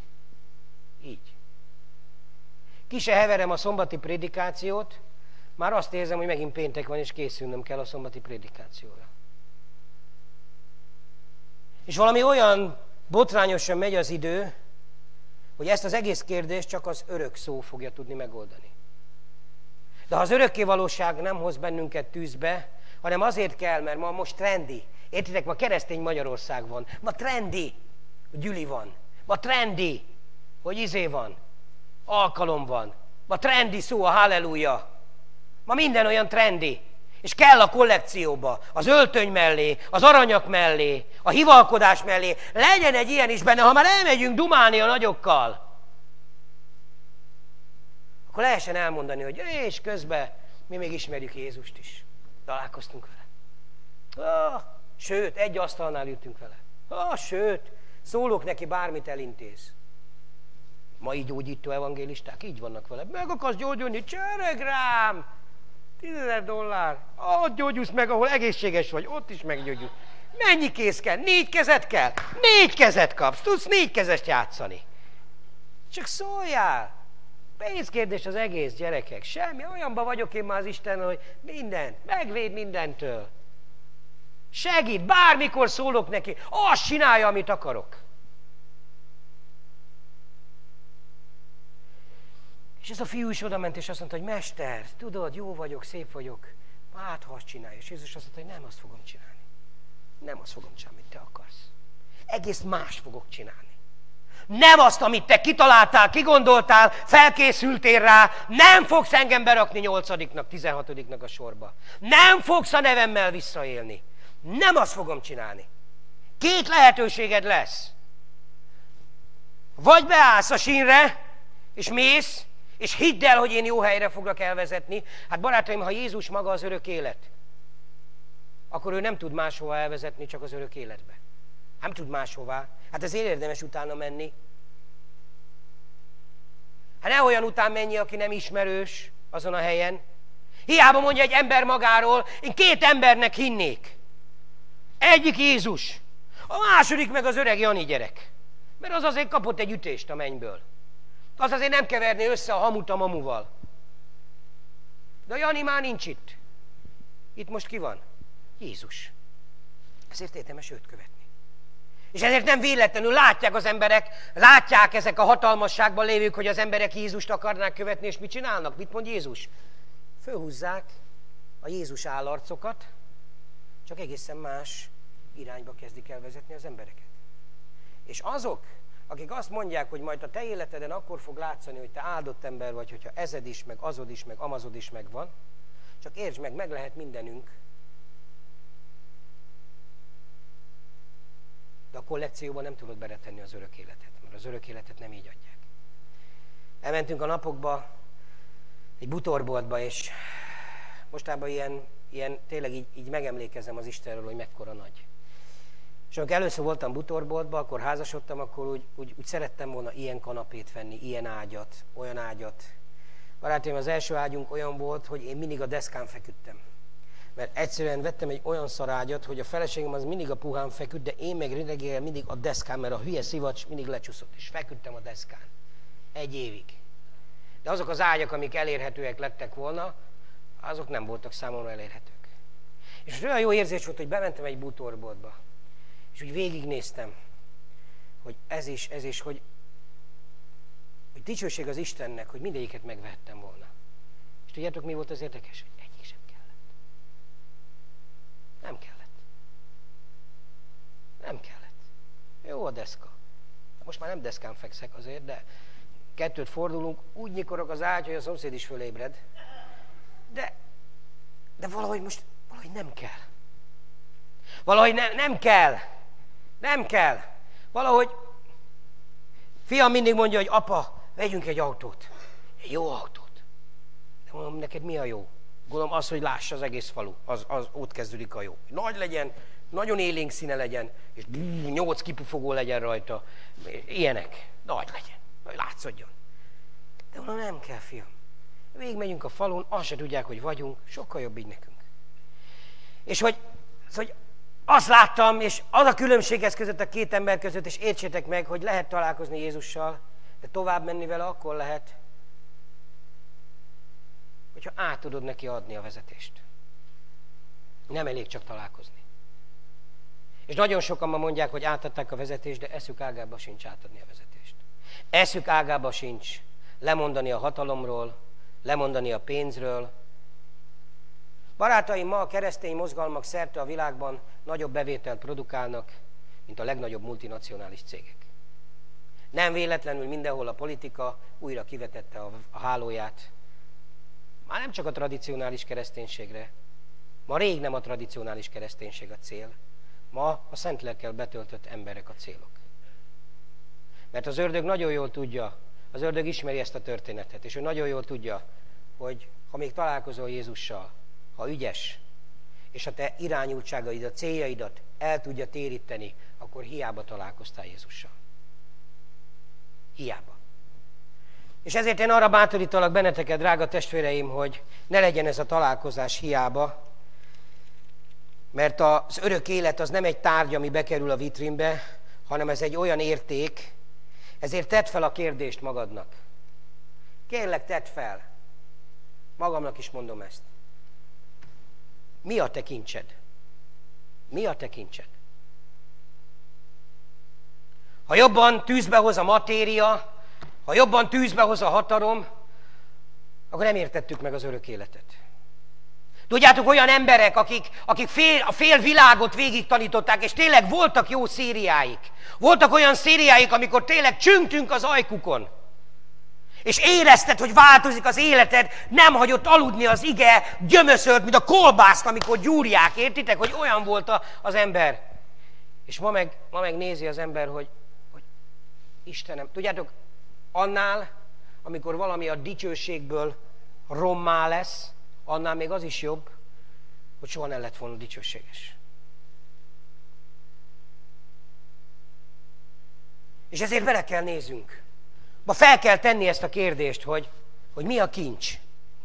Ki se heverem a szombati prédikációt, már azt érzem, hogy megint péntek van, és készülnöm kell a szombati prédikációra. És valami olyan botrányosan megy az idő, hogy ezt az egész kérdést csak az örök szó fogja tudni megoldani. De ha az örökkévalóság nem hoz bennünket tűzbe, hanem azért kell, mert ma most trendi. Értitek, ma keresztény Magyarország van. Ma trendi, hogy gyüli van. Ma trendi, hogy van. Alkalom van. Ma trendi szó a halleluja. Ma minden olyan trendi. És kell a kollekcióba, az öltöny mellé, az aranyak mellé, a hivalkodás mellé. Legyen egy ilyen is benne, ha már elmegyünk dumálni a nagyokkal. Akkor lehessen elmondani, hogy és közben mi még ismerjük Jézust is. Találkoztunk vele. Sőt, egy asztalnál ültünk vele. Sőt, szólok neki, bármit elintéz. Mai gyógyító evangélisták így vannak vele. Meg akarsz gyógyulni? Csörög rám! $10,000. Ott gyógyulsz meg, ahol egészséges vagy. Ott is meggyógyulsz. Mennyi kéz kell? 4 kezet kell? 4 kezet kapsz. Tudsz 4 kezest játszani. Csak szóljál. Pénzkérdés az egész, gyerekek. Semmi. Olyanban vagyok én már az Istennel, hogy mindent. Megvéd mindentől. Segít. Bármikor szólok neki. Azt csinálja, amit akarok. És ez a fiú is odament, és azt mondta, hogy mester, tudod, jó vagyok, szép vagyok. Hát, ha azt csinálja. És Jézus azt mondta, hogy nem azt fogom csinálni. Nem azt fogom csinálni, amit te akarsz. Egész más fogok csinálni. Nem azt, amit te kitaláltál, kigondoltál, felkészültél rá, nem fogsz engem berakni 8-nak, 16-nak a sorba. Nem fogsz a nevemmel visszaélni. Nem azt fogom csinálni. 2 lehetőséged lesz. Vagy beállsz a sínre, és mész, és hidd el, hogy én jó helyre foglak elvezetni. Hát barátaim, ha Jézus maga az örök élet, akkor ő nem tud máshova elvezetni, csak az örök életbe. Nem tud máshová. Hát ezért érdemes utána menni. Hát ne olyan után menj, aki nem ismerős azon a helyen. Hiába mondja egy ember magáról, én 2 embernek hinnék. Egyik Jézus, a második meg az öreg Jani gyerek. Mert az azért kapott egy ütést a mennyből. Az azért nem keverné össze a hamut a mamuval. De a Jani már nincs itt. Itt most ki van? Jézus. Ezért érdemes őt követni. És ezért nem véletlenül látják az emberek, látják ezek a hatalmasságban lévők, hogy az emberek Jézust akarnák követni, és mit csinálnak? Mit mond Jézus? Fölhúzzák a a Jézus állarcokat, csak egészen más irányba kezdik el vezetni az embereket. És azok, akik azt mondják, hogy majd a te életeden akkor fog látszani, hogy te áldott ember vagy, hogyha ezed is, meg azod is, meg amazod is megvan, csak értsd meg lehet mindenünk, de a kollekcióban nem tudod beletenni az örök életet, mert az örök életet nem így adják. Elmentünk a napokba egy bútorboltba, és mostában ilyen tényleg így megemlékezem az Istenről, hogy mekkora nagy. És amikor először voltam bútorboltban, akkor házasodtam, akkor úgy szerettem volna ilyen kanapét venni, ilyen ágyat, olyan ágyat. Barátaim, az első ágyunk olyan volt, hogy én mindig a deszkán feküdtem. Mert egyszerűen vettem egy olyan szarágyat, hogy a feleségem az mindig a puhán feküdt, de én meg reggel mindig a deszkán, mert a hülye szivacs mindig lecsúszott, és feküdtem a deszkán. 1 évig. De azok az ágyak, amik elérhetőek lettek volna, azok nem voltak számomra elérhetők. És olyan jó érzés volt, hogy bementem egy bútorboltba, és úgy végignéztem, hogy ez is, hogy dicsőség az Istennek, hogy mindegyiket megvehettem volna. És tudjátok, mi volt az érdekes? Hogy egyik sem kellett. Nem kellett. Nem kellett. Jó a deszka. Most már nem deszkán fekszek azért, de 2-t fordulunk, úgy nyikorog az ágy, hogy a szomszéd is fölébred. De valahogy most nem kell. Valahogy nem kell. Nem kell. Valahogy fiam mindig mondja, hogy apa, vegyünk egy autót. Egy jó autót. De mondom, neked mi a jó? Gondolom az, hogy lássa az egész falu. Az ott kezdődik a jó. Nagy legyen, nagyon élénk színe legyen, és 8 kipufogó legyen rajta. Ilyenek. Nagy legyen. Hogy látszódjon. De mondom, nem kell, fiam. Végigmegyünk a falun, azt se tudják, hogy vagyunk, sokkal jobb így nekünk. És hogy azt láttam, és az a különbség ez között a 2 ember között, és értsétek meg, hogy lehet találkozni Jézussal, de tovább menni vele akkor lehet, hogyha át tudod neki adni a vezetést. Nem elég csak találkozni. És nagyon sokan ma mondják, hogy átadták a vezetést, de eszük ágába sincs átadni a vezetést. Eszük ágába sincs lemondani a hatalomról, lemondani a pénzről. Barátaim, ma a keresztény mozgalmak szerte a világban nagyobb bevételt produkálnak, mint a legnagyobb multinacionális cégek. Nem véletlenül mindenhol a politika újra kivetette a hálóját. Már nem csak a tradicionális kereszténységre. Ma rég nem a tradicionális kereszténység a cél. Ma a Szentlélekkel betöltött emberek a célok. Mert az ördög nagyon jól tudja, az ördög ismeri ezt a történetet, és ő nagyon jól tudja, hogy ha még találkozol Jézussal, ha ügyes, és a te irányultságaidat, céljaidat el tudja téríteni, akkor hiába találkoztál Jézussal. Hiába. És ezért én arra bátorítalak benneteket, drága testvéreim, hogy ne legyen ez a találkozás hiába, mert az örök élet az nem egy tárgy, ami bekerül a vitrínbe, hanem ez egy olyan érték, ezért tedd fel a kérdést magadnak. Kérlek, tedd fel. Magamnak is mondom ezt. Mi a te kincsed? Mi a te kincsed? Ha jobban tűzbe hoz a matéria, ha jobban tűzbe hoz a hatalom, akkor nem értettük meg az örök életet. Tudjátok, olyan emberek, akik a fél világot végig tanították, és tényleg voltak jó szériáik. Voltak olyan szériáik, amikor tényleg csüngtünk az ajkukon. És érezted, hogy változik az életed, nem hagyott aludni az ige, gyömöszölt, mint a kolbászt, amikor gyúrják, értitek, hogy olyan volt az ember. És ma meg nézi az ember, hogy Istenem, tudjátok, annál, amikor valami a dicsőségből rommá lesz, annál még az is jobb, hogy soha nem lett volna dicsőséges. És ezért bele kell néznünk. Ma fel kell tenni ezt a kérdést, hogy mi a kincs.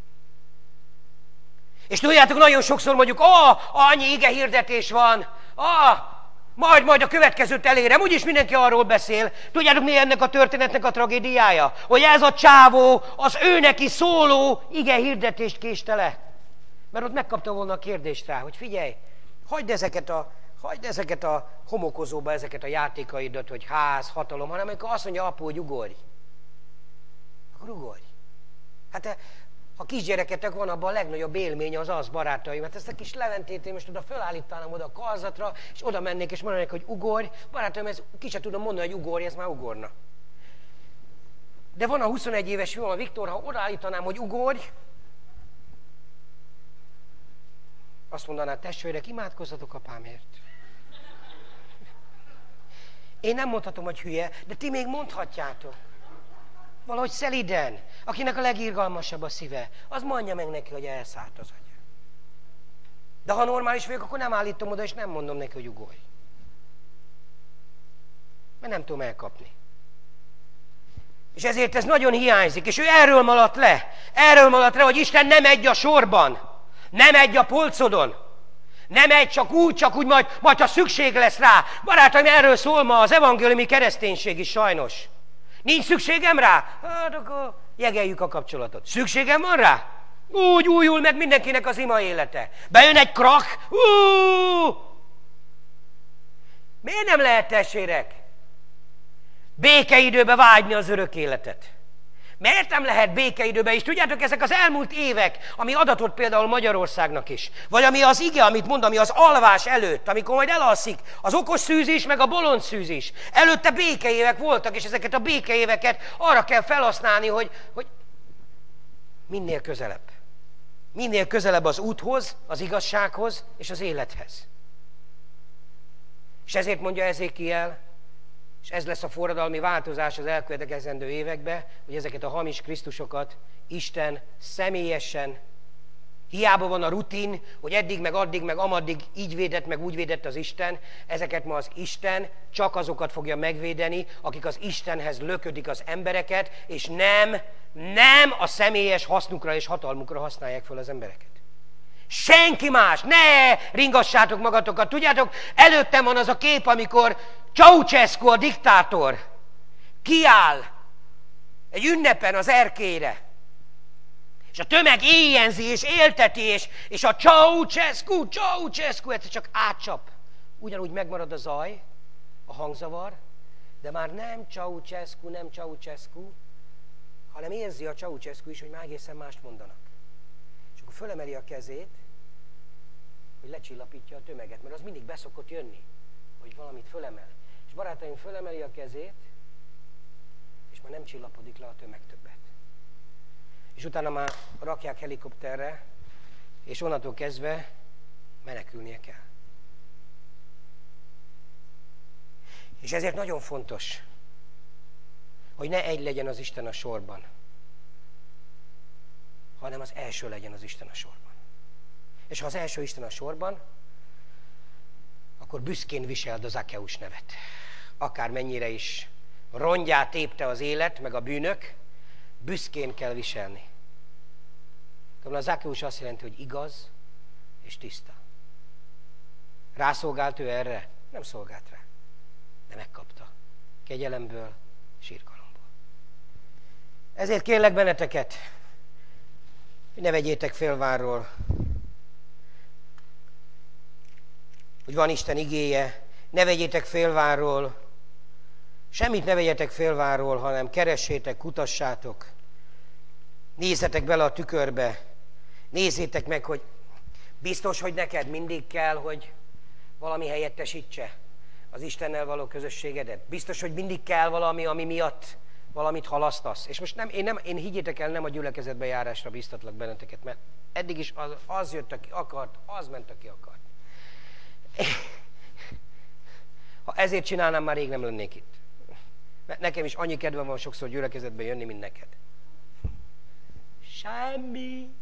És tudjátok, nagyon sokszor mondjuk, annyi ige hirdetés van, majd a következőt elérem, úgyis mindenki arról beszél. Tudjátok, mi ennek a történetnek a tragédiája? Hogy ez a csávó az ő neki szóló ige hirdetést késte le. Mert ott megkapta volna a kérdést rá, hogy figyelj, hagyd ezeket a homokozóba, ezeket a játékaidat, hogy ház, hatalom, hanem amikor azt mondja apu, hogy ugorj, akkor ugorj. Hát Ha kisgyereketek van, abban a legnagyobb élmény az, barátaim. Hát ezt a kis Leventét én most oda fölállítanám oda a karzatra, és oda mennék, és mondanék, hogy ugorj. Barátaim, ez ki sem tudom mondani, hogy ugorj, ez már ugorna. De van a 21 éves fiam, a Viktor, ha odaállítanám, hogy ugorj, azt mondaná, testvérek, imádkozzatok apámért. Én nem mondhatom, hogy hülye, de ti még mondhatjátok. Valahogy szeliden, akinek a legirgalmasabb a szíve, az mondja meg neki, hogy elszállt az agya. De ha normális vagyok, akkor nem állítom oda, és nem mondom neki, hogy ugorj. Mert nem tudom elkapni. És ezért ez nagyon hiányzik, és ő erről maradt le, hogy Isten nem egy a sorban, nem egy a polcodon, nem egy csak úgy majd ha szükség lesz rá. Barátaim, erről szól ma az evangéliumi kereszténység is sajnos. Nincs szükségem rá? Hát akkor jegeljük a kapcsolatot. Szükségem van rá? Úgy újul meg mindenkinek az ima élete. Bejön egy krak. Miért nem lehet, testvérek, békeidőbe vágyni az örök életet? Miért nem lehet békeidőben is? Tudjátok, ezek az elmúlt évek, ami adatot például Magyarországnak is, vagy ami az ige, amit mond, ami az alvás előtt, amikor majd elalszik, az okos szűzés, meg a bolond szűzés. Előtte békeévek voltak, és ezeket a békeéveket arra kell felhasználni, hogy minél közelebb. Minél közelebb az úthoz, az igazsághoz és az élethez. És ezért mondja Ezékiel, és ez lesz a forradalmi változás az elkövetkezendő években, hogy ezeket a hamis Krisztusokat Isten személyesen, hiába van a rutin, hogy eddig, meg addig, meg amaddig így védett, meg úgy védett az Isten, ezeket ma az Isten csak azokat fogja megvédeni, akik az Istenhez löködik az embereket, és nem a személyes hasznukra és hatalmukra használják fel az embereket. Senki más, ne ringassátok magatokat. Tudjátok, előttem van az a kép, amikor Ceausescu, a diktátor, kiáll egy ünnepen az erkélyre, és a tömeg éjjenzi és élteti, és a Ceausescu, egyszer csak átcsap. Ugyanúgy megmarad a zaj, a hangzavar, de már nem Ceausescu, hanem érzi a Ceausescu is, hogy már egészen mást mondanak. És akkor fölemeli a kezét, hogy lecsillapítja a tömeget, mert az mindig beszokott jönni, hogy valamit fölemel. És barátaim, fölemeli a kezét, és már nem csillapodik le a tömeg többet. És utána már rakják helikopterre, és onnantól kezdve menekülnie kell. És ezért nagyon fontos, hogy ne egy legyen az Isten a sorban, hanem az első legyen az Isten a sorban. És ha az első Isten a sorban, akkor büszkén viseld az Zakkeus nevet. Akármennyire is rongyát tépte az élet, meg a bűnök, büszkén kell viselni. A Zakkeus azt jelenti, hogy igaz és tiszta. Rászolgált ő erre? Nem szolgált rá, de megkapta. Kegyelemből, sírkalomból. Ezért kérlek benneteket, hogy ne vegyétek félvárról, hogy van Isten igéje, ne vegyétek félvárról, semmit ne vegyetek félvárról, hanem keressétek, kutassátok, nézzetek bele a tükörbe, nézzétek meg, hogy biztos, hogy neked mindig kell, hogy valami helyettesítse az Istennel való közösségedet. Biztos, hogy mindig kell valami, ami miatt valamit halasztasz. És most én higgyétek el, nem a gyülekezetbe járásra biztatlak benneteket, mert eddig is az jött, aki akart, az ment, aki akart. Ha ezért csinálnám, már rég nem lennék itt. Mert nekem is annyi kedvem van sokszor gyülekezetbe jönni, mint neked. Semmi.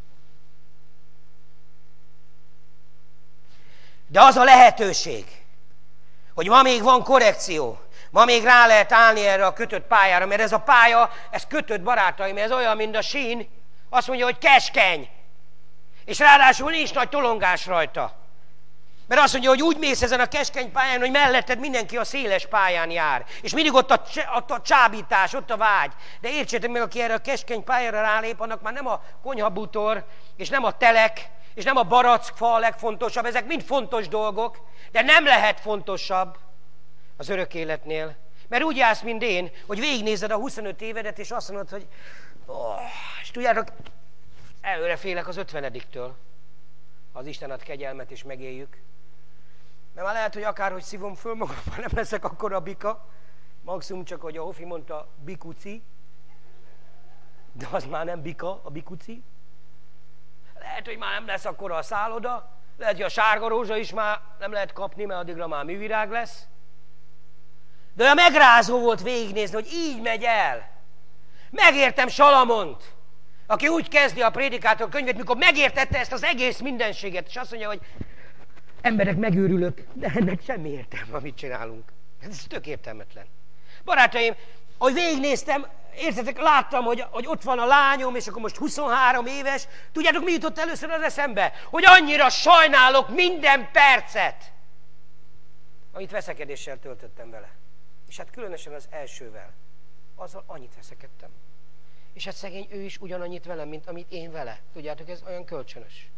De az a lehetőség, hogy ma még van korrekció, ma még rá lehet állni erre a kötött pályára, mert ez a pálya, ez kötött, barátaim, ez olyan, mint a sín, azt mondja, hogy keskeny, és ráadásul nincs nagy tolongás rajta. Mert azt mondja, hogy úgy mész ezen a keskeny pályán, hogy melletted mindenki a széles pályán jár. És mindig ott a csábítás, ott a vágy. De értsétek meg, aki erre a keskeny pályára rálép, annak már nem a konyhabútor, és nem a telek, és nem a barackfa a legfontosabb. Ezek mind fontos dolgok, de nem lehet fontosabb az örök életnél. Mert úgy jársz, mint én, hogy végignézed a 25 évedet, és azt mondod, hogy és tudjátok, Előre félek az 50-től, ha az Isten ad kegyelmet és megéljük. Mert már lehet, hogy akárhogy szívom föl magam, már nem leszek akkora bika. Maximum csak, hogy a Hofi mondta, bikuci. De az már nem bika, a bikuci. Lehet, hogy már nem lesz akkora a szálloda. Lehet, hogy a sárga rózsa is már nem lehet kapni, mert addigra már művirág lesz. De olyan megrázó volt végignézni, hogy így megy el. Megértem Salamont, aki úgy kezdi a prédikátor könyvét, mikor megértette ezt az egész mindenséget, és azt mondja, hogy emberek, megőrülök, de ennek semmi értelme, amit csinálunk. Ez tök értelmetlen. Barátaim, ahogy végignéztem, értetek, láttam, hogy ott van a lányom, és akkor most 23 éves. Tudjátok, mi jutott először az eszembe? Hogy annyira sajnálok minden percet, amit veszekedéssel töltöttem vele. És hát különösen az elsővel. Azzal annyit veszekedtem. És hát szegény ő is ugyanannyit velem, mint amit én vele. Tudjátok, ez olyan kölcsönös.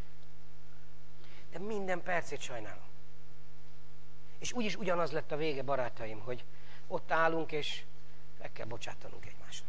De minden percét sajnálom. És úgyis ugyanaz lett a vége, barátaim, hogy ott állunk, és meg kell bocsátanunk egymásnak.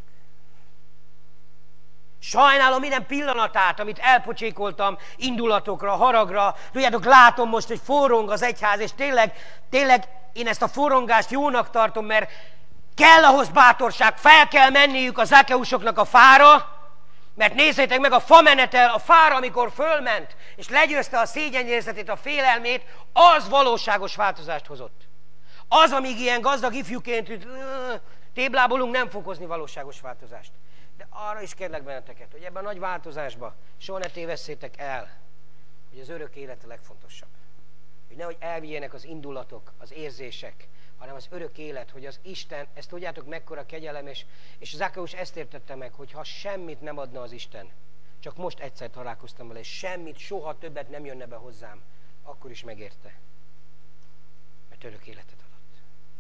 Sajnálom minden pillanatát, amit elpocsékoltam indulatokra, haragra. Tudjátok, látom most, hogy forrong az egyház, és tényleg én ezt a forrongást jónak tartom, mert kell ahhoz bátorság, fel kell menniük a Zakkeusoknak a fára, mert nézzétek meg a famenetel, a fára, amikor fölment, és legyőzte a szégyenérzetét, a félelmét, az valóságos változást hozott. Az, amíg ilyen gazdag ifjúként téblábolunk, nem fog hozni valóságos változást. De arra is kérlek benneteket, hogy ebben a nagy változásban soha ne tévesszétek el, hogy az örök élet a legfontosabb. Hogy nehogy elvigyenek az indulatok, az érzések, hanem az örök élet, hogy az Isten, ezt tudjátok mekkora kegyelem, és Zakkeus ezt értette meg, hogy ha semmit nem adna az Isten, csak most egyszer találkoztam vele, és semmit, soha többet nem jönne be hozzám, akkor is megérte. Mert örök életet adott.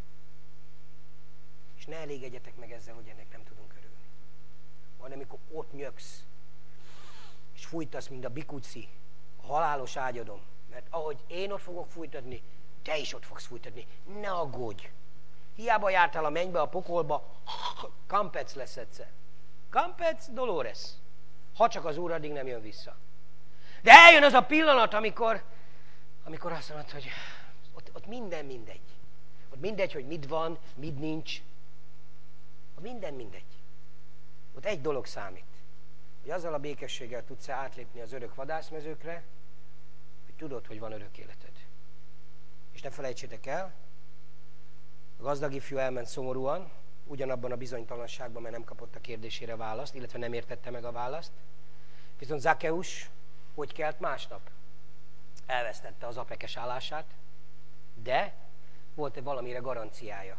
És ne elégedjetek meg ezzel, hogy ennek nem tudunk örülni. Hanem amikor ott nyöksz, és fújtasz, mint a bikuci, a halálos ágyadon, mert ahogy én ott fogok fújtatni, te is ott fogsz fújtatni. Ne aggódj! Hiába jártál a mennybe, a pokolba, Campec lesz egyszer. Campec Dolores. Ha csak az Úr addig nem jön vissza. De eljön az a pillanat, amikor azt mondod, hogy ott minden mindegy. Ott mindegy, hogy mit van, mit nincs. Ott minden mindegy. Ott egy dolog számít. Hogy azzal a békességgel tudsz-e átlépni az örök vadászmezőkre, hogy tudod, hogy van örök életed. És ne felejtsétek el, a gazdag ifjú elment szomorúan, ugyanabban a bizonytalanságban, mert nem kapott a kérdésére választ, illetve nem értette meg a választ. Viszont Zakkeus hogy kelt másnap? Elvesztette az apekes állását, de volt valamire garanciája.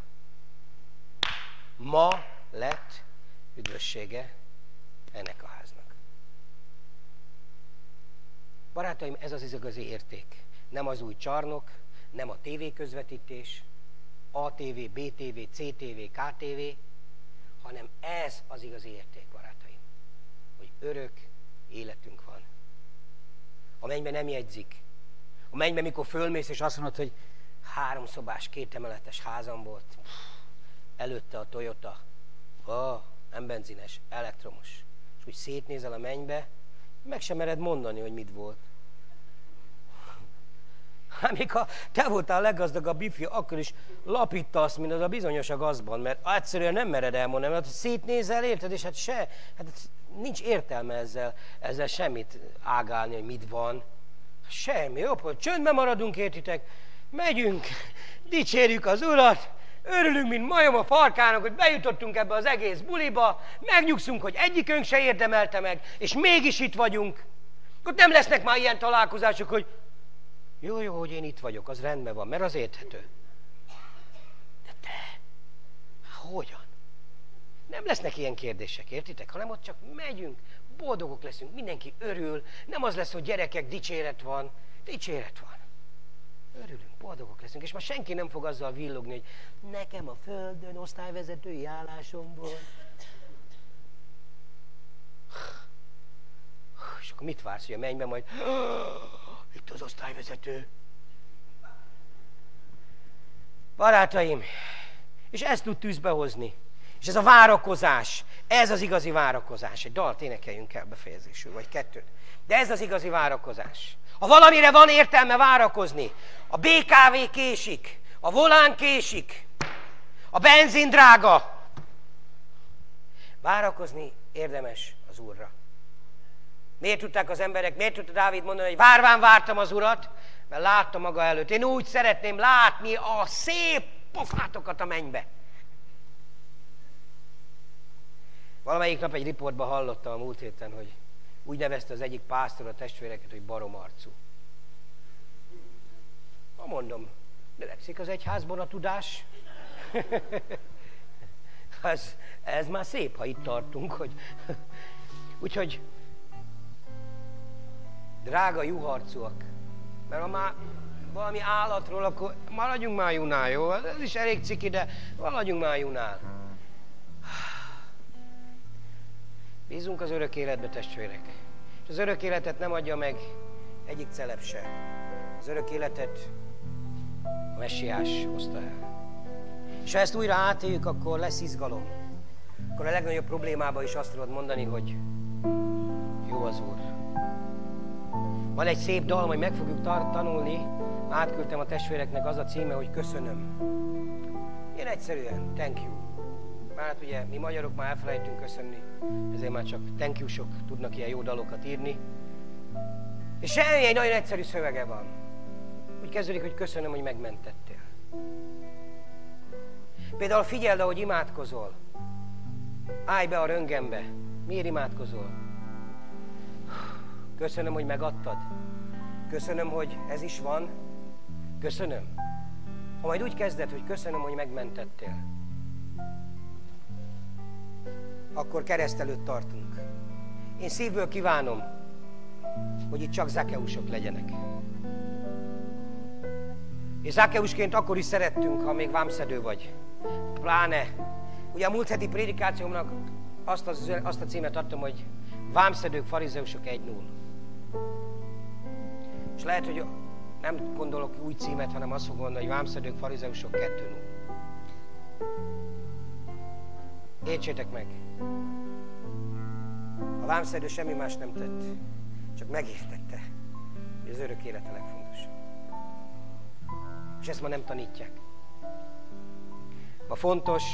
Ma lett üdvössége ennek a háznak. Barátaim, ez az igazi érték. Nem az új csarnok, nem a tévéközvetítés, ATV, BTV, CTV, KTV, hanem ez az igazi érték, barátaim, hogy örök életünk van. A mennyben nem jegyzik. A mennyben, mikor fölmész, és azt mondod, hogy 3 szobás, 2 emeletes házam volt, előtte a Toyota, nem benzines, elektromos. És úgy szétnézel a mennybe, meg sem mered mondani, hogy mit volt. Hát még ha te voltál a leggazdagabb ifjú, akkor is lapítasz, mint az a bizonyos a gazban, mert egyszerűen nem mered elmondani, mert szétnézel, érted, és hát nincs értelme ezzel semmit ágálni, hogy mit van. Semmi, jobb, hogy csöndben maradunk, értitek, megyünk, dicsérjük az Urat, örülünk, mint majom a farkának, hogy bejutottunk ebbe az egész buliba, megnyugszunk, hogy egyikünk se érdemelte meg, és mégis itt vagyunk. Ott nem lesznek már ilyen találkozások, hogy jó, hogy én itt vagyok, az rendben van, mert az érthető. De te, hogyan? Nem lesznek ilyen kérdések, értitek? Hanem ott csak megyünk, boldogok leszünk, mindenki örül, nem az lesz, hogy gyerekek, dicséret van. Örülünk, boldogok leszünk, és már senki nem fog azzal villogni, hogy nekem a földön osztályvezetői állásom volt. És akkor mit vársz, hogy a mennyben majd itt az osztályvezető. Barátaim, és ezt tud tűzbe hozni. És ez a várakozás, Ez az igazi várakozás. Egy dalt énekeljünk el befejezésül, vagy kettőt. De ez az igazi várakozás. Ha valamire van értelme várakozni, a BKV késik, a volán késik, a benzin drága. Várakozni érdemes az Úrra. Miért tudták az emberek, miért tudta Dávid mondani, hogy várván vártam az Urat? Mert látta maga előtt. Én úgy szeretném látni a szép pofátokat a mennybe. Valamelyik nap egy riportban hallottam a múlt héten, hogy úgy nevezte az egyik pásztor a testvéreket, hogy baromarcú. Ha mondom, növekszik az egyházban a tudás. ez már szép, ha itt tartunk. Hogy úgyhogy, drága juharcúak, mert ha már valami állatról, akkor maradjunk már junál, jó? Ez is elég ciki, de maradjunk már junál. Bízunk az örök életbe, testvérek. És az örök életet nem adja meg egyik celeb se. Az örök életet a Messiás hozta el. És ha ezt újra átéljük, akkor lesz izgalom. Akkor a legnagyobb problémában is azt tudod mondani, hogy jó az Úr. Van egy szép dal, majd meg fogjuk tanulni. Átküldtem a testvéreknek, az a címe, hogy köszönöm. Ilyen egyszerűen, thank you. Hát ugye mi magyarok már elfelejtünk köszönni, ezért már csak thank you-sok tudnak ilyen jó dalokat írni. És semmi, egy nagyon egyszerű szövege van. Úgy kezdődik, hogy köszönöm, hogy megmentettél. Például figyeld, ahogy imádkozol. Állj be a röntgenbe. Miért imádkozol? Köszönöm, hogy megadtad. Köszönöm, hogy ez is van. Köszönöm. Ha majd úgy kezded, hogy köszönöm, hogy megmentettél, akkor kereszt előtt tartunk. Én szívből kívánom, hogy itt csak Zakkeusok legyenek. És Zakkeusként akkor is szerettünk, ha még vámszedő vagy. Pláne. Ugye a múlt heti prédikációmnak azt a címet adtam, hogy vámszedők, farizeusok 1-0. És lehet, hogy nem gondolok új címet, hanem azt fogom mondani, hogy vámszedők, farizeusok 2-0. Értsétek meg! A vámszedő semmi más nem tett, csak megértette, hogy az örök élet a legfontosabb. És ezt ma nem tanítják. Ma fontos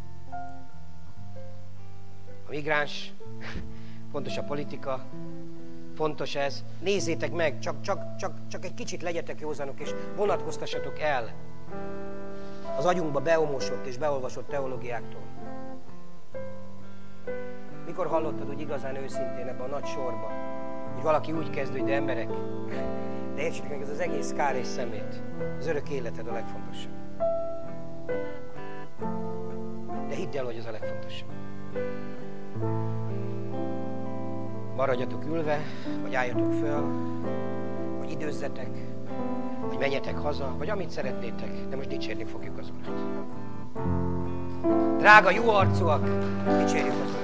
a migráns, fontos a politika, fontos ez. Nézzétek meg, csak egy kicsit legyetek józanok, és vonatkoztassatok el az agyunkba beomosott és beolvasott teológiáktól. Mikor hallottad, hogy igazán őszintén ebben a nagy sorba, hogy valaki úgy kezd, hogy de emberek, de értsétek meg, ez az egész kár és szemét, az örök életed a legfontosabb. De hidd el, hogy ez a legfontosabb. Maradjatok ülve, vagy álljatok föl, vagy időzzetek, vagy menjetek haza, vagy amit szeretnétek, de most dicsérni fogjuk az Urat. Drága jó arcúak, dicsérjük az Urat.